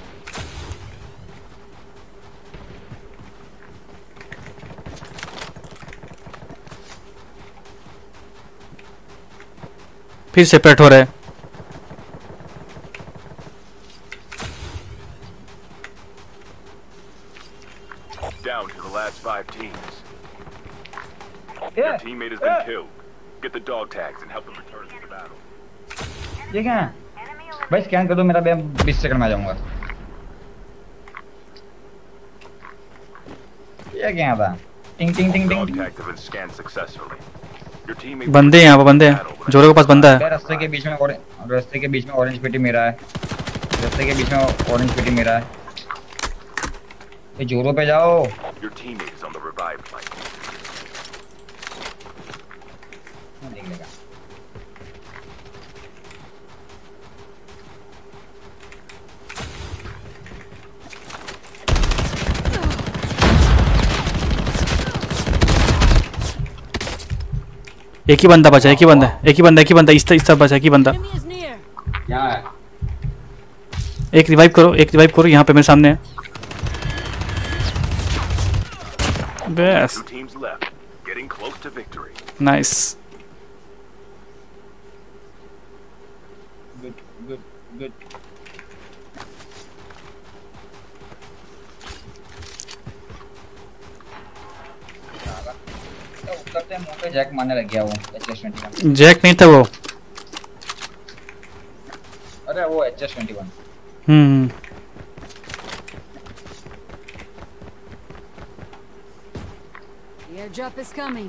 फिर सेपरेट हो रहे हैं। Down to the last five teams. Your teammate has been killed. Get the dog tags and help them return to the battle. ये क्या है? भाई स्कैन कर दो मेरा, मैं बीस सेकंड में आ जाऊंगा। ये क्या था? टिंग टिंग टिंग टिंग। Dog tags have been scanned successfully. Your teammate. बंदे यहाँ पे बंदे हैं। जोरो के पास बंदा है। रास्ते के बीच में और रास्ते के बीच में ऑरेंज पेटी मेरा है। रास्ते के बीच में ऑरेंज पेटी मेरा है। ये जोरो पे जाओ। Your teammate is on the revived flight. देख लेगा। एक ही बंदा बचा, एक ही बंदा, एक ही बंदा, एक ही बंदा, इस इस तरफ बचा, एक ही बंदा। यहाँ है। एक रिवाइव करो, एक रिवाइव करो, यहाँ पे मेरे सामने है। बस Two teams left, getting close to victory. Nice. Good good good. करते मुंह पे जैक मारने लग गया वो H S twenty one. Jack नहीं था वो। अरे वो H S twenty one. Hmm The airdrop is coming.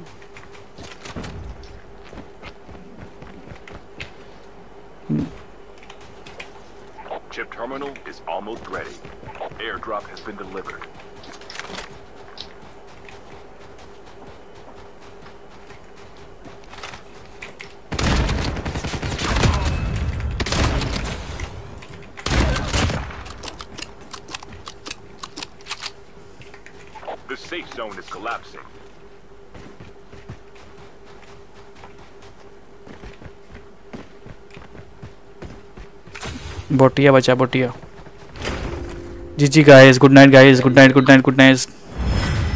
Chip terminal is almost ready. Airdrop has been delivered. The safe zone is collapsing. बोटिया बचा, बोटिया। G G guys, good night guys, good night, good night, good night.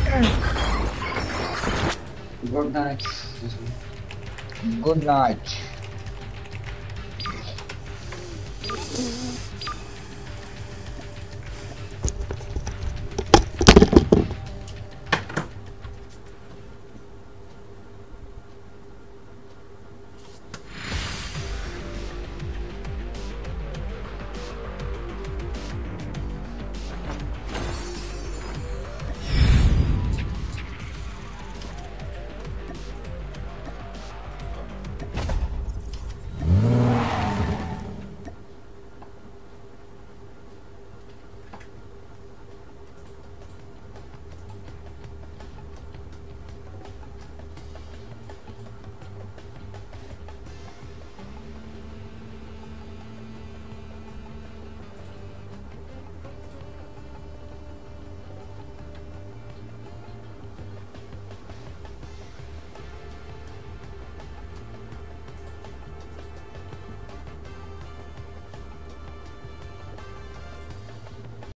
Good night. Good night.